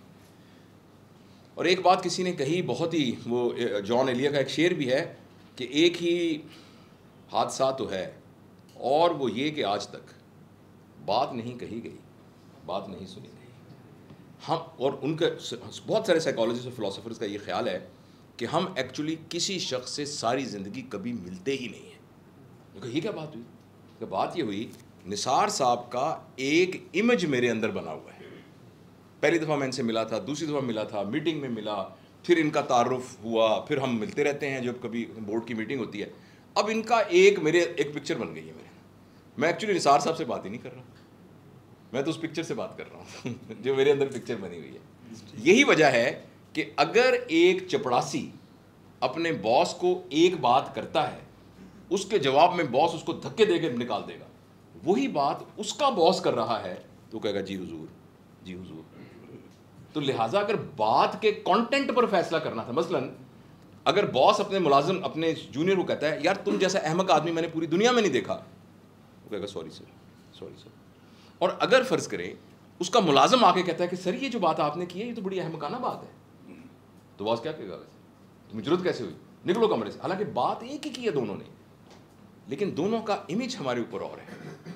और एक बात किसी ने कही बहुत ही, वो जॉन एलिया का एक शेर भी है कि एक ही हादसा तो है और वो ये कि आज तक बात नहीं कही गई, बात नहीं सुनी गई। हम और उनका बहुत सारे साइकोलॉजिस्ट और फिलोसोफर्स का ये ख्याल है कि हम एक्चुअली किसी शख्स से सारी ज़िंदगी कभी मिलते ही नहीं हैं। तो ये क्या बात हुई? कि बात ये हुई, निसार साहब का एक इमेज मेरे अंदर बना हुआ है। पहली दफ़ा मैं इनसे मिला था, दूसरी दफ़ा मिला था, मीटिंग में मिला, फिर इनका तारुफ हुआ, फिर हम मिलते रहते हैं जब कभी बोर्ड की मीटिंग होती है। अब इनका एक मेरे एक पिक्चर बन गई है मेरे। मैं एक्चुअली निसार साहब से बात ही नहीं कर रहा, मैं तो उस पिक्चर से बात कर रहा हूँ जो मेरे अंदर पिक्चर बनी हुई है। यही वजह है कि अगर एक चपड़ासी अपने बॉस को एक बात करता है, उसके जवाब में बॉस उसको धक्के देकर निकाल देगा, वही बात उसका बॉस कर रहा है तो कहेगा जी हुजूर, जी हुजूर। तो लिहाजा अगर बात के कंटेंट पर फैसला करना था, मसलन अगर बॉस अपने मुलाजिम अपने जूनियर को कहता है यार तुम जैसा अहमक आदमी मैंने पूरी दुनिया में नहीं देखा, वो कहेगा सॉरी सर, सॉरी सर। और अगर फ़र्ज़ करें उसका मुलाजिम आके कहता है कि सर ये जो बात आपने की है ये तो बड़ी अहमकाना बात है, तो बॉस क्या कहेगा वैसे, तुम्हें जरूरत कैसे हुई, निकलो कमरे से। हालांकि बात एक ही की है दोनों ने, लेकिन दोनों का इमेज हमारे ऊपर और है।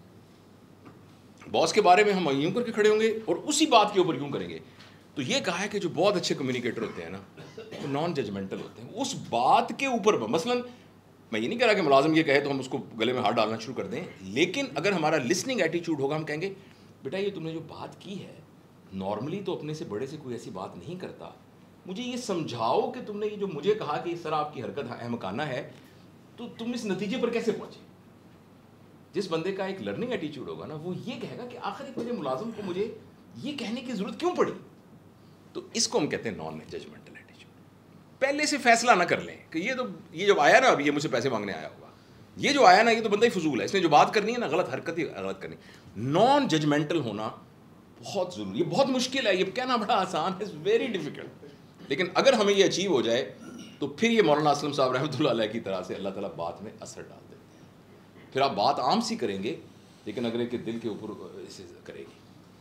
बॉस के बारे में हम यूं करके खड़े होंगे और उसी बात के ऊपर यूं करेंगे। तो ये कहा है कि जो बहुत अच्छे कम्युनिकेटर होते हैं ना, वो नॉन जजमेंटल होते हैं। उस बात के ऊपर मसलन मैं ये नहीं कह रहा कि मुलाजिम ये कहे तो हम उसको गले में हाथ डालना शुरू कर दें, लेकिन अगर हमारा लिसनिंग एटीट्यूड होगा, हम कहेंगे बेटा ये तुमने जो बात की है, नॉर्मली तो अपने से बड़े से कोई ऐसी बात नहीं करता, मुझे ये समझाओ कि तुमने ये जो मुझे कहा कि इस तरह आपकी हरकत अहमकाना है, तो तुम इस नतीजे पर कैसे पहुंचे। जिस बंदे का एक लर्निंग एटीट्यूड होगा ना, वो ये कहेगा कि आखिर मेरे मुलाजिम को मुझे ये कहने की जरूरत क्यों पड़ी। तो इसको हम कहते हैं नॉन जजमेंटल एटीट्यूड। पहले से फैसला ना कर लें कि ये तो ये जो आया ना अभी, ये मुझसे पैसे मांगने आया होगा, ये जो आया ना ये तो बंदा ही फजूल है, इसने जो बात करनी है ना गलत हरकत ही गलत करनी। नॉन जजमेंटल होना बहुत ज़रूरी है, बहुत मुश्किल है, ये कहना बड़ा आसान है, इट्स वेरी डिफिकल्ट। लेकिन अगर हमें ये अचीव हो जाए तो फिर ये मौलाना असलम साहब रहमतुल्लाह अलैह की तरह से अल्लाह ताला बात में असर डाल देते हैं। फिर आप बात आम सी करेंगे लेकिन अगले के दिल के ऊपर इसे करेगी।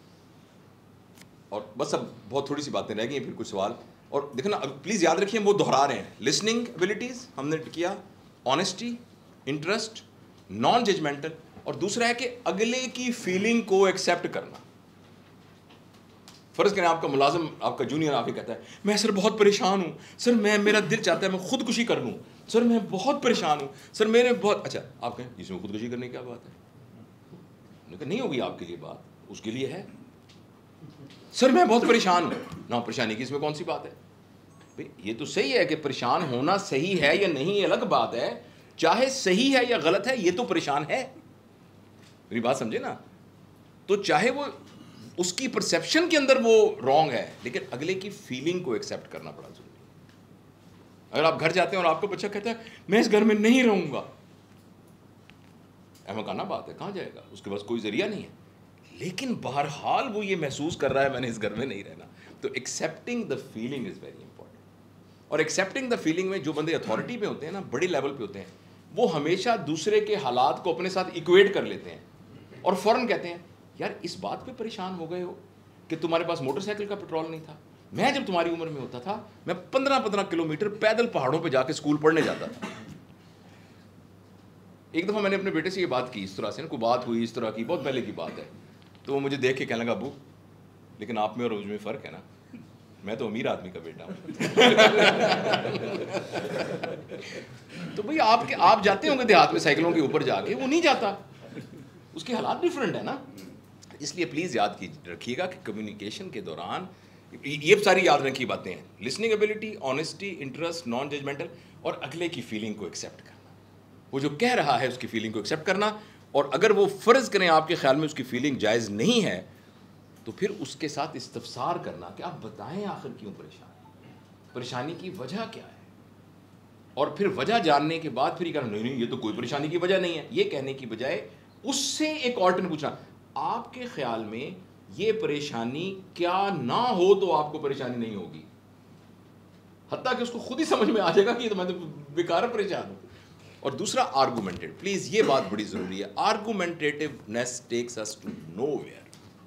और बस अब बहुत थोड़ी सी बातें रह गई हैं, फिर कुछ सवाल। और देखो ना, अब प्लीज़ याद रखिए, हम वो दोहरा रहे हैं। लिसनिंग एबिलिटीज़ हमने किया, ऑनेस्टी, इंटरेस्ट, नॉन जजमेंटल, और दूसरा है कि अगले की फीलिंग को एक्सेप्ट करना। फ़र्ज़ करें आपका मुलाजिम, आपका जूनियर आपको कहता है मैं सर बहुत परेशान हूँ सर, मैं मेरा दिल चाहता है मैं खुदकुशी कर लूँ सर, मैं बहुत परेशान हूँ सर, मेरे बहुत अच्छा। आप कहें इसमें खुदकुशी करने की क्या बात है? लेकिन नहीं होगी आपके लिए बात, उसके लिए है। सर मैं बहुत परेशान हूँ ना, परेशानी की इसमें कौन सी बात है भाई? ये तो सही है कि परेशान होना सही है या नहीं, अलग बात है। चाहे सही है या गलत है, ये तो परेशान है। मेरी बात समझे ना? तो चाहे वो उसकी परसेप्शन के अंदर वो रॉन्ग है, लेकिन अगले की फीलिंग को एक्सेप्ट करना बड़ा जरूरी है। अगर आप घर जाते हैं और आपको बच्चा कहता है मैं इस घर में नहीं रहूंगा, अहम कहना बात है, कहाँ जाएगा? उसके पास कोई जरिया नहीं है, लेकिन बहरहाल वो ये महसूस कर रहा है मैंने इस घर में नहीं रहना। तो accepting the feeling is very important. और एक्सेप्टिंग द फीलिंग में जो बंदे अथॉरिटी पे होते हैं ना, बड़े लेवल पे होते हैं, वो हमेशा दूसरे के हालात को अपने साथ इक्वेट कर लेते हैं और फ़ौरन कहते हैं यार इस बात पे परेशान हो गए हो कि तुम्हारे पास मोटरसाइकिल का पेट्रोल नहीं था। मैं जब तुम्हारी उम्र में होता था, मैं पंद्रह पंद्रह किलोमीटर पैदल पहाड़ों पे जाके स्कूल पढ़ने जाता था। एक दफ़ा मैंने अपने बेटे से ये बात की, इस तरह से कोई बात हुई इस तरह की, बहुत पहले की बात है। तो वो मुझे देख के कहने लगा अबू लेकिन आप में और मुझ में फ़र्क है ना, मैं तो अमीर आदमी का बेटा हूँ। तो भाई आपके आप जाते होंगे देहात में साइकिलों के ऊपर जाके, वो नहीं जाता, उसके हालात डिफरेंट है ना। इसलिए प्लीज़ याद की रखिएगा कि कम्युनिकेशन के दौरान ये सारी याद रखी बातें हैं, listening ability, honesty, interest, non judgemental, और अगले की फीलिंग को एक्सेप्ट करना। वो जो कह रहा है उसकी फीलिंग को एक्सेप्ट करना, और अगर वो फ़र्ज़ करें आपके ख्याल में उसकी फीलिंग जायज़ नहीं है तो फिर उसके साथ इस्तफसार करना कि आप बताएं आखिर क्यों परेशान हैं, परेशानी की वजह क्या है, और फिर वजह जानने के बाद फिर ये कहना नहीं नहीं ये तो कोई परेशानी की वजह नहीं है। ये कहने की बजाय उससे एक ऑल्टरनेटिव पूछना, आपके ख्याल में ये परेशानी क्या ना हो तो आपको परेशानी नहीं होगी, हत्ता कि उसको खुद ही समझ में आ जाएगा कि तो मैं तो बेकार परेशान हूँ। और दूसरा आर्गूमेंटेड, प्लीज़ ये बात बड़ी ज़रूरी है, argumentativeness takes us to nowhere.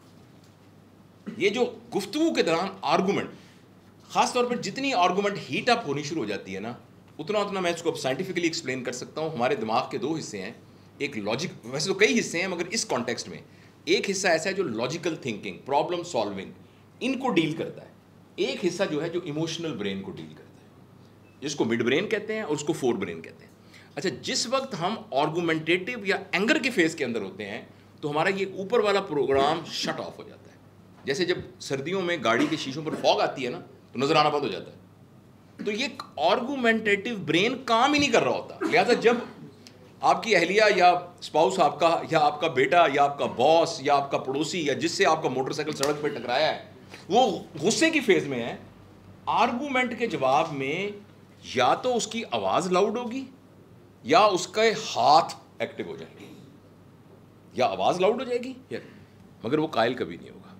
ये जो गुफ्तगू के दौरान आर्गूमेंट, ख़ास तौर पर जितनी आर्गूमेंट हीट अप होनी शुरू हो जाती है ना, उतना उतना मैं इसको अब साइंटिफिकली एक्सप्लेन कर सकता हूँ। हमारे दिमाग के दो हिस्से हैं, एक लॉजिक, वैसे तो कई हिस्से हैं मगर इस कॉन्टेक्स्ट में एक हिस्सा ऐसा है जो लॉजिकल थिंकिंग, प्रॉब्लम सॉल्विंग, इनको डील करता है। एक हिस्सा जो है जो इमोशनल ब्रेन को डील करता है, जिसको मिड ब्रेन कहते हैं और उसको फोर ब्रेन कहते हैं। अच्छा, जिस वक्त हम आर्गूमेंटेटिव या एंगर के फेज़ के अंदर होते हैं तो हमारा ये ऊपर वाला प्रोग्राम शट ऑफ हो जाता है। जैसे जब सर्दियों में गाड़ी के शीशों पर फॉग आती है ना तो नज़र आना बंद हो जाता है। तो ये आर्गूमेंटेटिव ब्रेन काम ही नहीं कर रहा होता। लिहाजा जब आपकी अहलिया या स्पाउस आपका या आपका बेटा या आपका बॉस या आपका पड़ोसी या जिससे आपका मोटरसाइकिल सड़क पर टकराया है वो गुस्से की फेज़ में है, आर्गूमेंट के जवाब में या तो उसकी आवाज़ लाउड होगी या उसके हाथ एक्टिव हो जाएंगे, या आवाज़ लाउड हो जाएगी या, मगर वो कायल कभी नहीं होगा।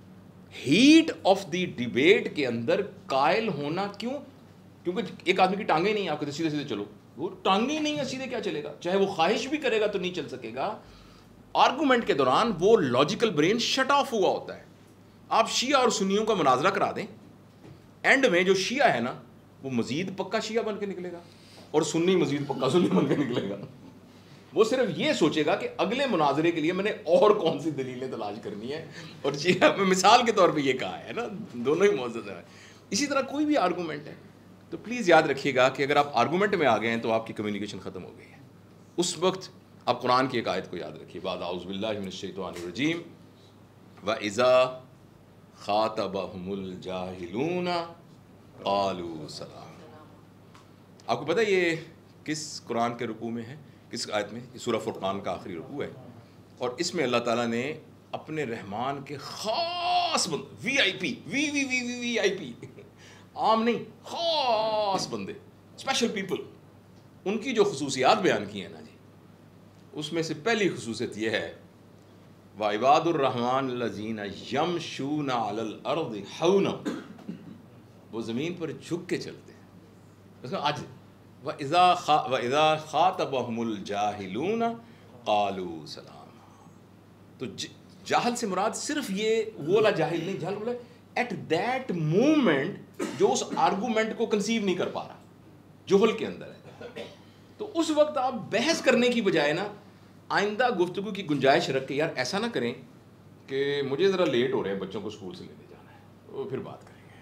हीट ऑफ द डिबेट के अंदर कायल होना क्यों? क्योंकि एक आदमी की टांगे नहीं, आपको सीधे सीधे चलो, वो टांगे नहीं है, सीधे क्या चलेगा? चाहे वो ख्वाहिश भी करेगा तो नहीं चल सकेगा। आर्गूमेंट के दौरान वो लॉजिकल ब्रेन शट ऑफ हुआ होता है। आप शिया और सुन्नियों का मुनाजरा करा दें, एंड में जो शिया है ना वो मजीद पक्का शिया बन के निकलेगा और सुन्नी मजीद पक्का सुन्नी बन के निकलेगा। वो सिर्फ ये सोचेगा कि अगले मुनाजरे के लिए मैंने और कौन सी दलीलें तलाश करनी है, और शिया मिसाल के तौर पे ये कहा है ना, दोनों ही मौजूद है। इसी तरह कोई भी आर्गूमेंट है तो प्लीज़ याद रखिएगा कि अगर आप आर्गूमेंट में आ गए हैं तो आपकी कम्युनिकेशन ख़त्म हो गई है। उस वक्त आप कुरान की एक आयत को याद रखिए, बाद आउज़ु बिल्लाहि मिनश शैतानिर रजीम व इज़ा ख़ातबहुमुल जाहिलूना क़ालू सलाम। आपको पता है ये किस कुरान के रुकू में है, किस आयत में? ये सूरह फुरक़ान का आखिरी रुकू है, और इसमें अल्लाह ताला ने अपने रहमान के ख़ास बंदे, V I P, V V V V V I P, आम नहीं, ख़ास बंदे, स्पेशल पीपल, उनकी जो खसूसियात बयान की हैं ना जी, उसमें से पहली खसूसियत यह है व इबादुर रहमान लज़ीना यमशूना अलल अर्दि हौना वो ज़मीन पर झुक के चलते हैं। उसमें आज व इज़ा खा व इज़ा ख़ातबहुमुल जाहिलून क़ालू सलामा। तो जाहल से मुराद सिर्फ ये वो वाला जाहिल नहीं, जाहिल बोले एट दैट मोमेंट जो उस आर्गूमेंट को कंसीव नहीं कर पा रहा, जोहल के अंदर है। तो उस वक्त आप बहस करने की बजाय ना आइंदा गुफ्तगू की गुंजाइश रख के, यार ऐसा ना करें कि मुझे ज़रा लेट हो रहे हैं, बच्चों को स्कूल से लेने जाना है, तो फिर बात करेंगे।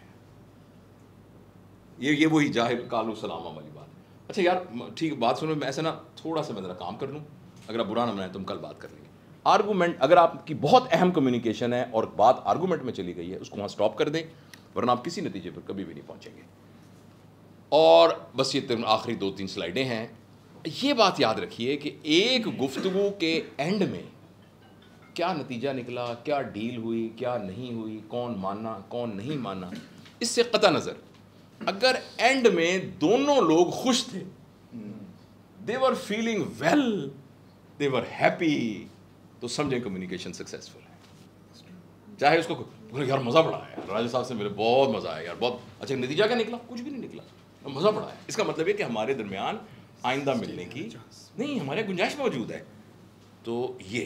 ये ये वही जाहिल कालू सलामा वाली बात। अच्छा यार ठीक बात सुनो, मैं ऐसा ना थोड़ा सा मैं ज़रा काम कर लूँ, अगर आप बुरा ना मनाएं तुम कल बात कर लेंगे। आर्गूमेंट अगर आपकी बहुत अहम कम्युनिकेशन है और बात आर्गूमेंट में चली गई है, उसको वहाँ स्टॉप कर दें, वरना आप किसी नतीजे पर कभी भी नहीं पहुँचेंगे। और बस ये आखिरी दो तीन स्लाइडें हैं। ये बात याद रखिए कि एक गुफ्तगू के एंड में क्या नतीजा निकला, क्या डील हुई, क्या नहीं हुई, कौन माना कौन नहीं माना, इससे कता नज़र अगर एंड में दोनों लोग खुश थे, they were feeling well, they were happy, तो समझें कम्युनिकेशन सक्सेसफुल है। चाहे उसको यार मज़ा पड़ा है, यार राजा साहब से मेरे बहुत मज़ा आया यार, बहुत अच्छा। नतीजा क्या निकला? कुछ भी नहीं निकला, मज़ा पड़ा है। इसका मतलब है कि हमारे दरमियान आइंदा मिलने की नहीं, हमारे गुंजाइश मौजूद है। तो ये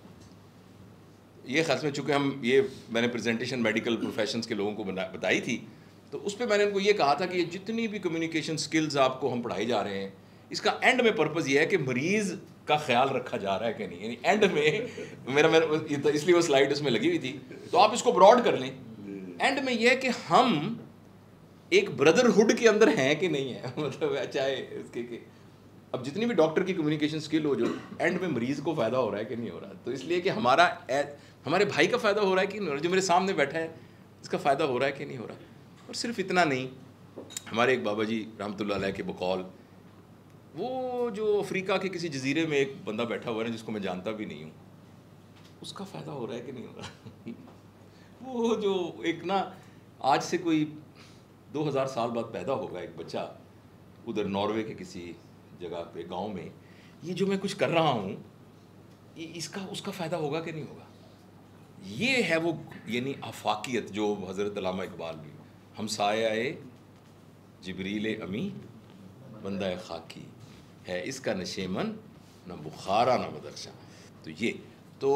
ये खास में चूँकि हम ये मैंने प्रेजेंटेशन मेडिकल प्रोफेशंस के लोगों को बताई थी, तो उस पर मैंने उनको ये कहा था कि ये जितनी भी कम्युनिकेशन स्किल्स आपको हम पढ़ाई जा रहे हैं, इसका एंड में पर्पज़ ये है कि मरीज़ का ख्याल रखा जा रहा है कि नहीं। यानी एंड में मेरा मेरा इसलिए वो स्लाइड उसमें लगी हुई थी, तो आप इसको ब्रॉड कर लें। एंड में यह है कि हम एक ब्रदरहुड के अंदर हैं कि नहीं है, मतलब चाहे इसके के अब जितनी भी डॉक्टर की कम्युनिकेशन स्किल हो, जो एंड में मरीज़ को फ़ायदा हो रहा है कि नहीं हो रहा। तो इसलिए कि हमारा हमारे भाई का फ़ायदा हो रहा है कि नहीं हो रहा, जो मेरे सामने बैठा है इसका फ़ायदा हो रहा है कि नहीं हो रहा। और सिर्फ इतना नहीं, हमारे एक बाबा जी रहमतुल्लाह अलैह के बकौल, वो जो अफ्रीका के किसी जजीरे में एक बंदा बैठा हुआ है जिसको मैं जानता भी नहीं हूँ, उसका फ़ायदा हो रहा है कि नहीं हो रहा। वो जो एक ना आज से कोई दो हज़ार साल बाद पैदा होगा एक बच्चा उधर नॉर्वे के किसी जगह पे गांव में, ये जो मैं कुछ कर रहा हूँ ये इसका उसका फ़ायदा होगा कि नहीं होगा। ये है वो यानी आफाकियत जो हज़रत अल्लामा इकबाल भी, हम साये जिब्रील अमी बंदा खाकी है, इसका नशेमन न बुखारा न बदरशा। तो ये तो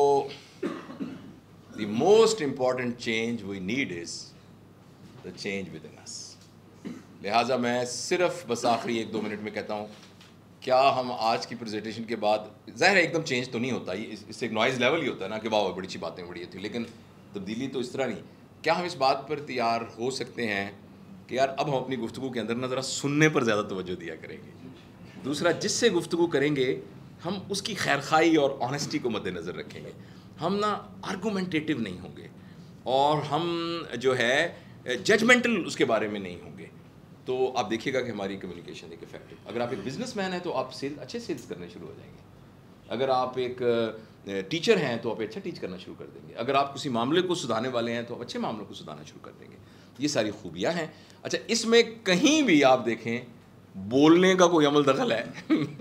the most important change we need is the change within us. लिहाजा मैं सिर्फ बस आखिरी एक दो मिनट में कहता हूँ, क्या हम आज की प्रेजेंटेशन के बाद, ज़ाहिर है एकदम चेंज तो नहीं होता, ये इससे एक नॉइज़ लेवल ही होता है ना कि वाह बड़ी अच्छी बातें बड़ी थी, लेकिन तब्दीली तो इस तरह नहीं। क्या हम इस बात पर तैयार हो सकते हैं कि यार अब हम अपनी गुफ्तगू के अंदर ना ज़रा सुनने पर ज़्यादा तवज्जो दिया करेंगे। दूसरा, जिससे गुफ्तगू करेंगे हम उसकी खैरखाई और ऑनेस्टी को मद्देनज़र रखेंगे, हम ना आर्गूमेंटेटिव नहीं होंगे और हम जो है जजमेंटल उसके बारे में नहीं होंगे। तो आप देखिएगा कि हमारी कम्युनिकेशन एक इफेक्टिव, अगर आप एक बिजनेसमैन हैं तो आप सेल अच्छे सेल्स करने शुरू हो जाएंगे, अगर आप एक टीचर हैं तो आप अच्छा टीच करना शुरू कर देंगे, अगर आप किसी मामले को सुधारने वाले हैं तो आप अच्छे मामलों को सुधारना शुरू कर देंगे। ये सारी खूबियाँ हैं। अच्छा, इसमें कहीं भी आप देखें बोलने का कोई अमल दखल है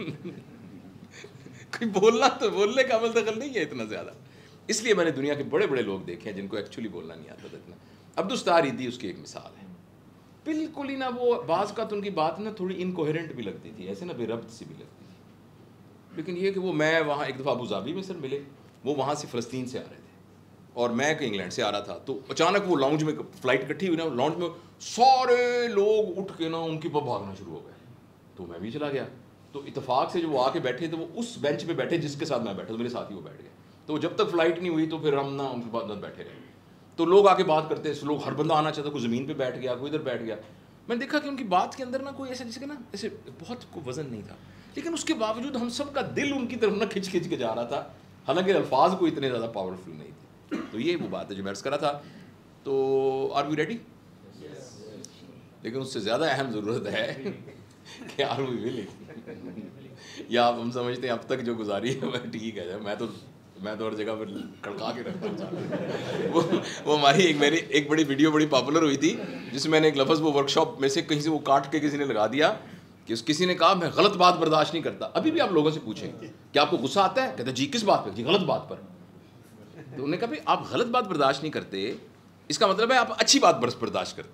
कोई बोलना तो बोलने का अमल दखल नहीं है इतना ज़्यादा। इसलिए मैंने दुनिया के बड़े बड़े लोग देखे हैं जिनको एक्चुअली बोलना नहीं आता था इतना। अब्दुस्तार ईदी उसकी एक मिसाल है, बिल्कुल ही ना वो बाज़ का तो उनकी बात ना थोड़ी इनकोहेरेंट भी लगती थी, ऐसे ना बेरब्त सी भी लगती थी। लेकिन ये कि वो, मैं वहाँ एक दफ़ा अबू धाबी में सर मिले, वो वहाँ से फ़लस्तीन से आ रहे थे और मैं कहीं इंग्लैंड से आ रहा था, तो अचानक वो लाउंज में फ़्लाइट इकट्ठी हुई ना, लाउंज में सारे लोग उठ के ना उनके पर भागना शुरू हो गए, तो मैं भी चला गया। तो इत्तेफाक से जो वो आके बैठे थे वो उस बेंच पे बैठे जिसके साथ मैं बैठा, तो मेरे साथ ही वो बैठ गए। तो जब तक फ़्लाइट नहीं हुई तो फिर हम ना उनके बाद बैठे रहे। तो लोग आके बात करते, लोग हर बंदा आना चाहता, कोई ज़मीन पे बैठ गया, कोई इधर बैठ गया। मैंने देखा कि उनकी बात के अंदर ना कोई ऐसे जैसे ना ऐसे बहुत को वज़न नहीं था, लेकिन उसके बावजूद हम सब का दिल उनकी तरफ ना खिंच खिंच के जा रहा था, हालांकि अल्फाज को इतने ज़्यादा पावरफुल नहीं थे। तो ये वो बात है जो मैं अर्ज़ कर रहा था। तो आर वी रेडी? लेकिन उससे ज़्यादा अहम ज़रूरत है कि आर वी विलिंग, या आप हम समझते हैं अब तक जो गुजारी है मैं ठीक है, मैं तो मैं तो हर जगह पर खड़का के रखता हूँ। वो वो हमारी एक मेरी एक बड़ी वीडियो बड़ी पॉपुलर हुई थी जिसमें मैंने एक लफ्ज़ वो वर्कशॉप में से कहीं से वो काट के किसी ने लगा दिया कि उस किसी ने कहा मैं गलत बात बर्दाश्त नहीं करता। अभी भी आप लोगों से पूछें कि आपको गुस्सा आता है, कहते जी किस बात पर? जी गलत बात पर। तो उन्होंने कहा भाई आप गलत बात बर्दाश्त नहीं करते, इसका मतलब है आप अच्छी बात बर्दाश्त करते हैं।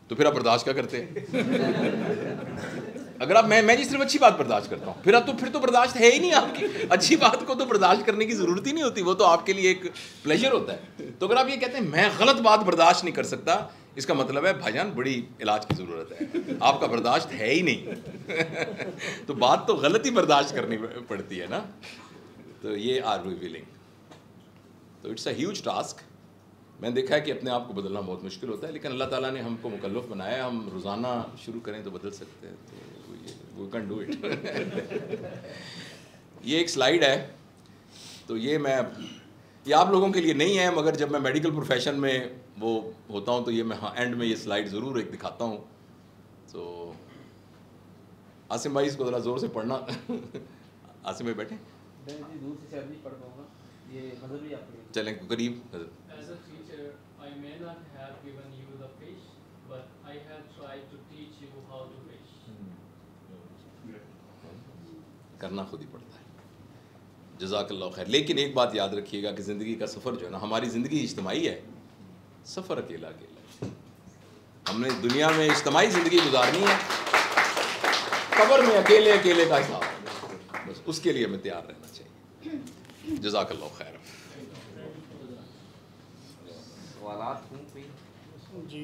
तो फिर आप बर्दाश्त क्या करते हैं? अगर आप मैं मैं जी सिर्फ अच्छी बात बर्दाश्त करता हूँ, फिर आप तो फिर तो बर्दाश्त है ही नहीं आपकी। अच्छी बात को तो बर्दाश्त करने की ज़रूरत ही नहीं होती, वो तो आपके लिए एक प्लेजर होता है। तो अगर आप ये कहते हैं मैं गलत बात बर्दाश्त नहीं कर सकता, इसका मतलब है भाईजान बड़ी इलाज की ज़रूरत है, आपका बर्दाश्त है ही नहीं। तो बात तो गलत ही बर्दाश्त करनी पड़ती है ना। तो ये आर वी विलिंग, तो इट्स अ ह्यूज टास्क। मैंने देखा है कि अपने आप को बदलना बहुत मुश्किल होता है, लेकिन अल्लाह ताला ने हमको मुकल्लफ बनाया, हम रोज़ाना शुरू करें तो बदल सकते हैं, तो वी कैन डू इट। ये एक स्लाइड है, तो ये मैं ये आप लोगों के लिए नहीं है, मगर जब मैं मेडिकल प्रोफेशन में वो होता हूँ तो ये मैं हाँ एंड में ये स्लाइड ज़रूर एक दिखाता हूँ। तो आसिम भाई इसको ज़रा ज़ोर से पढ़ना। आसिम भाई बैठे, दूर से शायद नहीं पढ़ पाऊंगा, ये नजर भी आपकी चलें करीब। As a teacher, I may not have given you the fish, but I have tried to teach you how to fish. करना खुद ही पड़ता है। जज़ाकल्लाह खैर। लेकिन एक बात याद रखिएगा कि ज़िंदगी का सफ़र जो है ना, हमारी ज़िंदगी इज्तिमाई है, सफ़र अकेला अकेला है। हमने दुनिया में इज्तिमाई ज़िंदगी गुजारनी है, कब्र में अकेले अकेले का हिसाब, बस उसके लिए हमें तैयार रहना चाहिए। जज़ाकल्लाह खैर। सवालात हूँ कोई जी,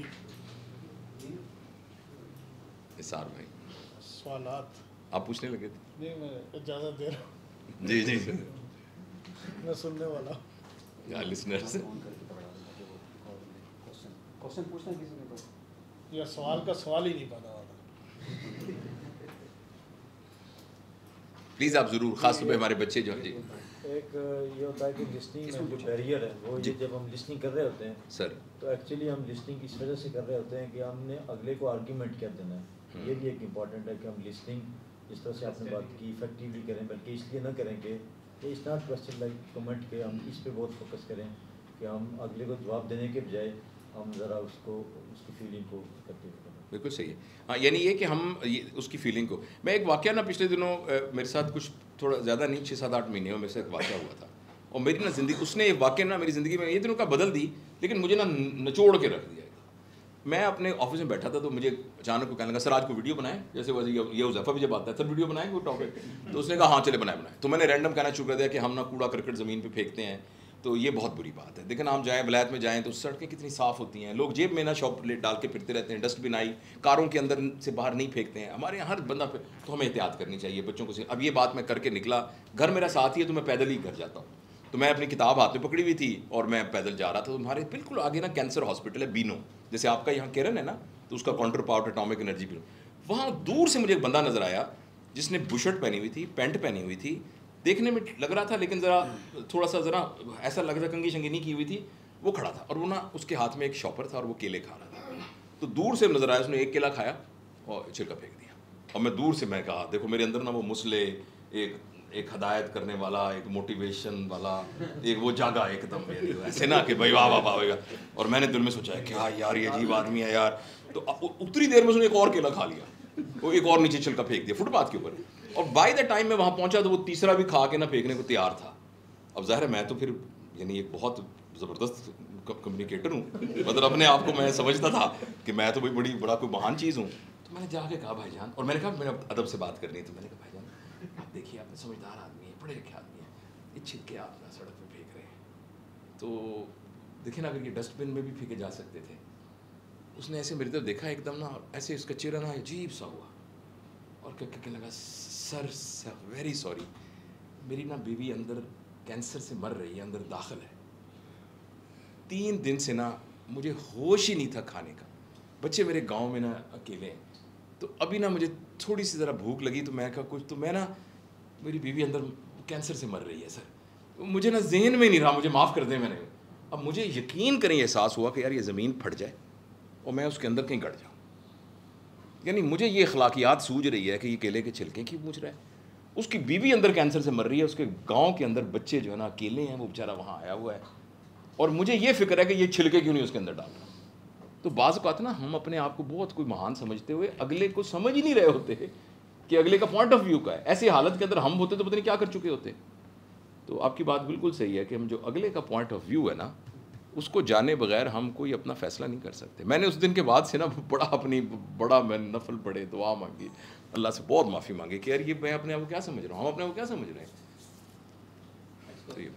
इसार भाई सवालात आप पूछने लगे थे? नहीं, मैं इजाज़त दे रहा हूँ, जी जी मैं सुनने वाला। या लिसनर्स क्वेश्चन पूछना है किसी ने तो या सवाल का सवाल ही नहीं पता होता। प्लीज़ आप ज़रूर, ख़ास तौर पे हमारे बच्चे जो हैं जी। एक ये होता है कि लिसनिंग में जो बैरियर है वो ये, जब हम लिसनिंग कर रहे होते हैं सर, तो एक्चुअली हम लिसनिंग इस वजह से कर रहे होते हैं कि हमने अगले को आर्ग्यूमेंट क्या देना है। ये भी एक इम्पॉर्टेंट है कि हम लिसनिंग जिस तरह से आपने बात की इफेक्टिवली करें, बल्कि इसलिए ना करें कि it's not question like comment के हम इस पे बहुत फोकस करें कि हम अगले को जवाब देने के बजाय हम ज़रा उसको उसकी फीलिंग को इफेक्टिव करें। बिल्कुल सही है। हाँ, यानी ये कि हम ये उसकी फीलिंग को, मैं एक वाक़या ना पिछले दिनों अ, मेरे साथ कुछ थोड़ा ज़्यादा नहीं, छः सात आठ महीने में मेरे साथ एक वाक़या हुआ था, और मेरी ना ज़िंदगी, उसने एक वाक़या ना मेरी ज़िंदगी में ये दिनों का बदल दी, लेकिन मुझे ना निचोड़ के रख दिया। मैं अपने ऑफिस में बैठा था तो मुझे अचानक को कहने लगा, सर आज को वीडियो बनाएं, जैसे वैसे ये ये उज़ैफ़ा भी जब आता है, सर वीडियो बनाएं कोई टॉपिक, तो उसने कहा हाँ चले बनाए बनाए। तो मैंने रैंडम कहना शुरू कर दिया कि हम ना कूड़ा करकट ज़मीन पे फेंकते हैं, तो ये बहुत बुरी बात है। लेकिन हम जाएँ वलायत में जाएँ तो सड़कें कितनी साफ़ होती हैं, लोग जेब में ना शॉप प्लेट डाल के फिरते रहते हैं, डस्टबिन आई कारों के अंदर से बाहर नहीं फेंकते हैं, हमारे यहाँ हर बंदा पे, तो हमें एहतियात करनी चाहिए बच्चों को। अब ये बात मैं करके निकला, घर मेरा साथ ही है तो मैं पैदल ही घर जाता हूँ, तो मैं अपनी किताब हाथ में पकड़ी हुई थी और मैं पैदल जा रहा था। तो हमारे बिल्कुल आगे ना कैंसर हॉस्पिटल है बीनो, जैसे आपका यहाँ केरन है ना, तो उसका काउंटर पार्ट एटॉमिक एनर्जी बीनो, वहाँ दूर से मुझे एक बंदा नज़र आया जिसने बुशर्ट पहनी हुई थी, पैंट पहनी हुई थी, देखने में लग रहा था लेकिन ज़रा थोड़ा सा ज़रा ऐसा लग रहा, कंगी शंगी नहीं की हुई थी, वो खड़ा था और वो ना उसके हाथ में एक शॉपर था और वो केले खा रहा था। तो दूर से नज़र आया, उसने एक केला खाया और छिलका फेंक दिया। और मैं दूर से मैं कहा, देखो मेरे अंदर ना वो मुसले, एक एक हदायत करने वाला, एक मोटिवेशन वाला, एक वो जागा एकदम ऐसे ना कि भाई वाह वाह वाह वाह। और मैंने दिल में सोचा क्या यार ये अजीब आदमी है यार। तो उतनी देर में उसने एक और केला खा लिया, वो एक और नीचे छिलका फेंक दिया फुटपाथ के ऊपर। और बाय द टाइम मैं वहाँ पहुँचा तो वो तीसरा भी खा के ना फेंकने को तैयार था। अब ज़ाहिर है मैं तो फिर यानी एक बहुत ज़बरदस्त कम्युनिकेटर हूँ, मतलब अपने आप को मैं समझता था कि मैं तो भाई बड़ी बड़ा कोई महान चीज़ हूँ। तो मैंने जाके कहा भाईजान, और मैंने कहा मैंने अदब से बात करनी है, तो मैंने कहा भाईजान आप देखिए, आप समझदार आदमी है, पढ़े लिखे आदमी है, ये छिलके आप ना सड़क पे फेंक रहे हैं, तो देखिए ना अगर ये डस्टबिन में भी फेंके जा सकते थे। उसने ऐसे मेरी तरफ देखा एकदम ना, ऐसे उसका चेहरा ना अजीब सा हुआ और क्या कहने लगा, सर वेरी सॉरी, मेरी ना बीवी अंदर कैंसर से मर रही है, अंदर दाखिल है, तीन दिन से ना मुझे होश ही नहीं था खाने का, बच्चे मेरे गांव में ना अकेले हैं, तो अभी ना मुझे थोड़ी सी ज़रा भूख लगी तो मैं कहा कुछ, तो मैं ना मेरी बीवी अंदर कैंसर से मर रही है सर, तो मुझे ना जहन में नहीं रहा, मुझे माफ़ कर दें। मैंने अब मुझे यकीन करें एहसास हुआ कि यार ये ज़मीन फट जाए और मैं उसके अंदर कहीं गड़ जाऊँ। यानी मुझे ये अखलाकियात सूझ रही है कि ये केले के छिलके क्यों पूछ रहा है, उसकी बीवी अंदर कैंसर से मर रही है, उसके गाँव के अंदर बच्चे जो है ना अकेले हैं, वो बेचारा वहाँ आया हुआ है, और मुझे ये फिक्र है कि ये छिलके क्यों नहीं उसके अंदर डाल रहा। तो बाज़ औक़ात ना हम अपने आप को बहुत कोई महान समझते हुए अगले को समझ ही नहीं रहे होते कि अगले का पॉइंट ऑफ व्यू का है। ऐसी हालत के अंदर हम होते तो पता नहीं क्या कर चुके होते। तो आपकी बात बिल्कुल सही है कि हम जो अगले का पॉइंट ऑफ व्यू है ना उसको जाने बगैर हम कोई अपना फ़ैसला नहीं कर सकते। मैंने उस दिन के बाद से ना बड़ा अपनी बड़ा मैं नफल पढ़े, दुआ मांगी, अल्लाह से बहुत माफ़ी मांगी कि यार ये मैं अपने आप को क्या समझ रहा हूँ, हम अपने आप को क्या समझ रहे हैं। तो ये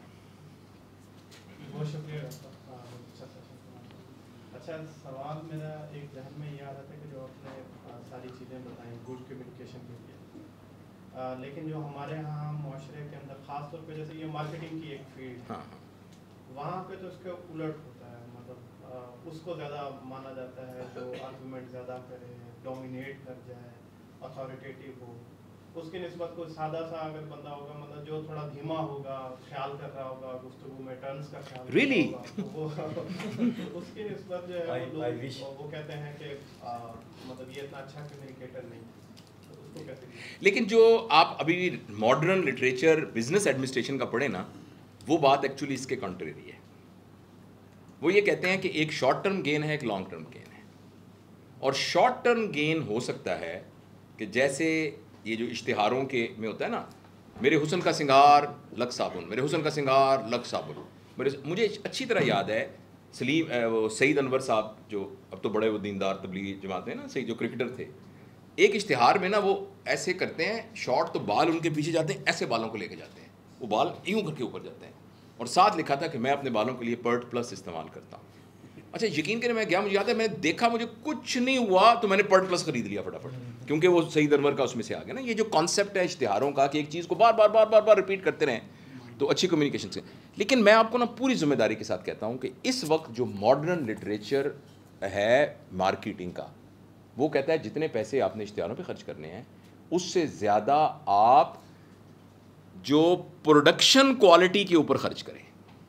बहुत शुक्रिया डॉक्टर, अच्छा सेशन सुना। अच्छा, सवाल मेरा एक जहन में ये आ रहा था कि जो आपने आ, सारी चीज़ें बताई गुड कम्युनिकेशन के लिए, आ, लेकिन जो हमारे यहाँ माशरे के अंदर ख़ास तौर पे जैसे ये मार्केटिंग की एक फील्ड, हाँ हाँ वहाँ पे तो इसके उलट होता है, मतलब आ, उसको ज़्यादा माना जाता है जो आर्गूमेंट ज़्यादा करे, डोमिनेट कर जाए, अथॉरिटेटिव हो। उसकी निस्बत कोई सादा सा अगर बंदा होगा, मतलब जो थोड़ा धीमा होगा, ख्याल कर रहा होगा, गुफ्तगू में टर्न्स का ख्याल Really? होगा, तो वो उसकी निस्बत जो है I- वो I लोग wish. वो कहते हैं कि आ, मतलब ये इतना अच्छा कम्युनिकेटर नहीं, तो उसको कैसे? लेकिन जो आप अभी मॉडर्न लिटरेचर बिजनेस एडमिनिस्ट्रेशन का पढ़े ना, वो बात एक्चुअली इसके कॉन्ट्रेरी है। वो ये कहते हैं कि एक शॉर्ट टर्म गेन है, एक लॉन्ग टर्म गेन है। और शॉर्ट टर्म गेन हो सकता है कि जैसे ये जो इश्तिहारों के में होता है ना, मेरे हुस्न का सिंगार लक साबुन, मेरे हुस्न का सिंगार लक साबुन। मेरे मुझे अच्छी तरह याद है सलीम वो सईद अनवर साहब, जो अब तो बड़े वो दीनदार तबलीगी जमात हैं ना, सही जो क्रिकेटर थे, एक इश्तिहार में ना वो ऐसे करते हैं शॉर्ट, तो बाल उनके पीछे जाते हैं, ऐसे बालों को लेके जाते हैं, वो बाल यूं करके ऊपर जाते हैं, और साथ लिखा था कि मैं अपने बालों के लिए पर्ट प्लस इस्तेमाल करता हूँ। अच्छा, यकीन करें मैं गया, मुझे याद है मैंने देखा, मुझे कुछ नहीं हुआ तो मैंने पर्ट प्लस खरीद लिया फटाफट, क्योंकि वो सईद अनवर का उसमें से आ गया ना। ये जो कॉन्सेप्ट है इश्तिहारों का कि एक चीज़ को बार बार बार बार बार रिपीट करते रहें, तो अच्छी कम्युनिकेशन से। लेकिन मैं आपको ना पूरी जिम्मेदारी के साथ कहता हूँ कि इस वक्त जो मॉडर्न लिटरेचर है मार्केटिंग का, वो कहता है जितने पैसे आपने इश्तिहारों पे खर्च करने हैं, उससे ज़्यादा आप जो प्रोडक्शन क्वालिटी के ऊपर खर्च करें,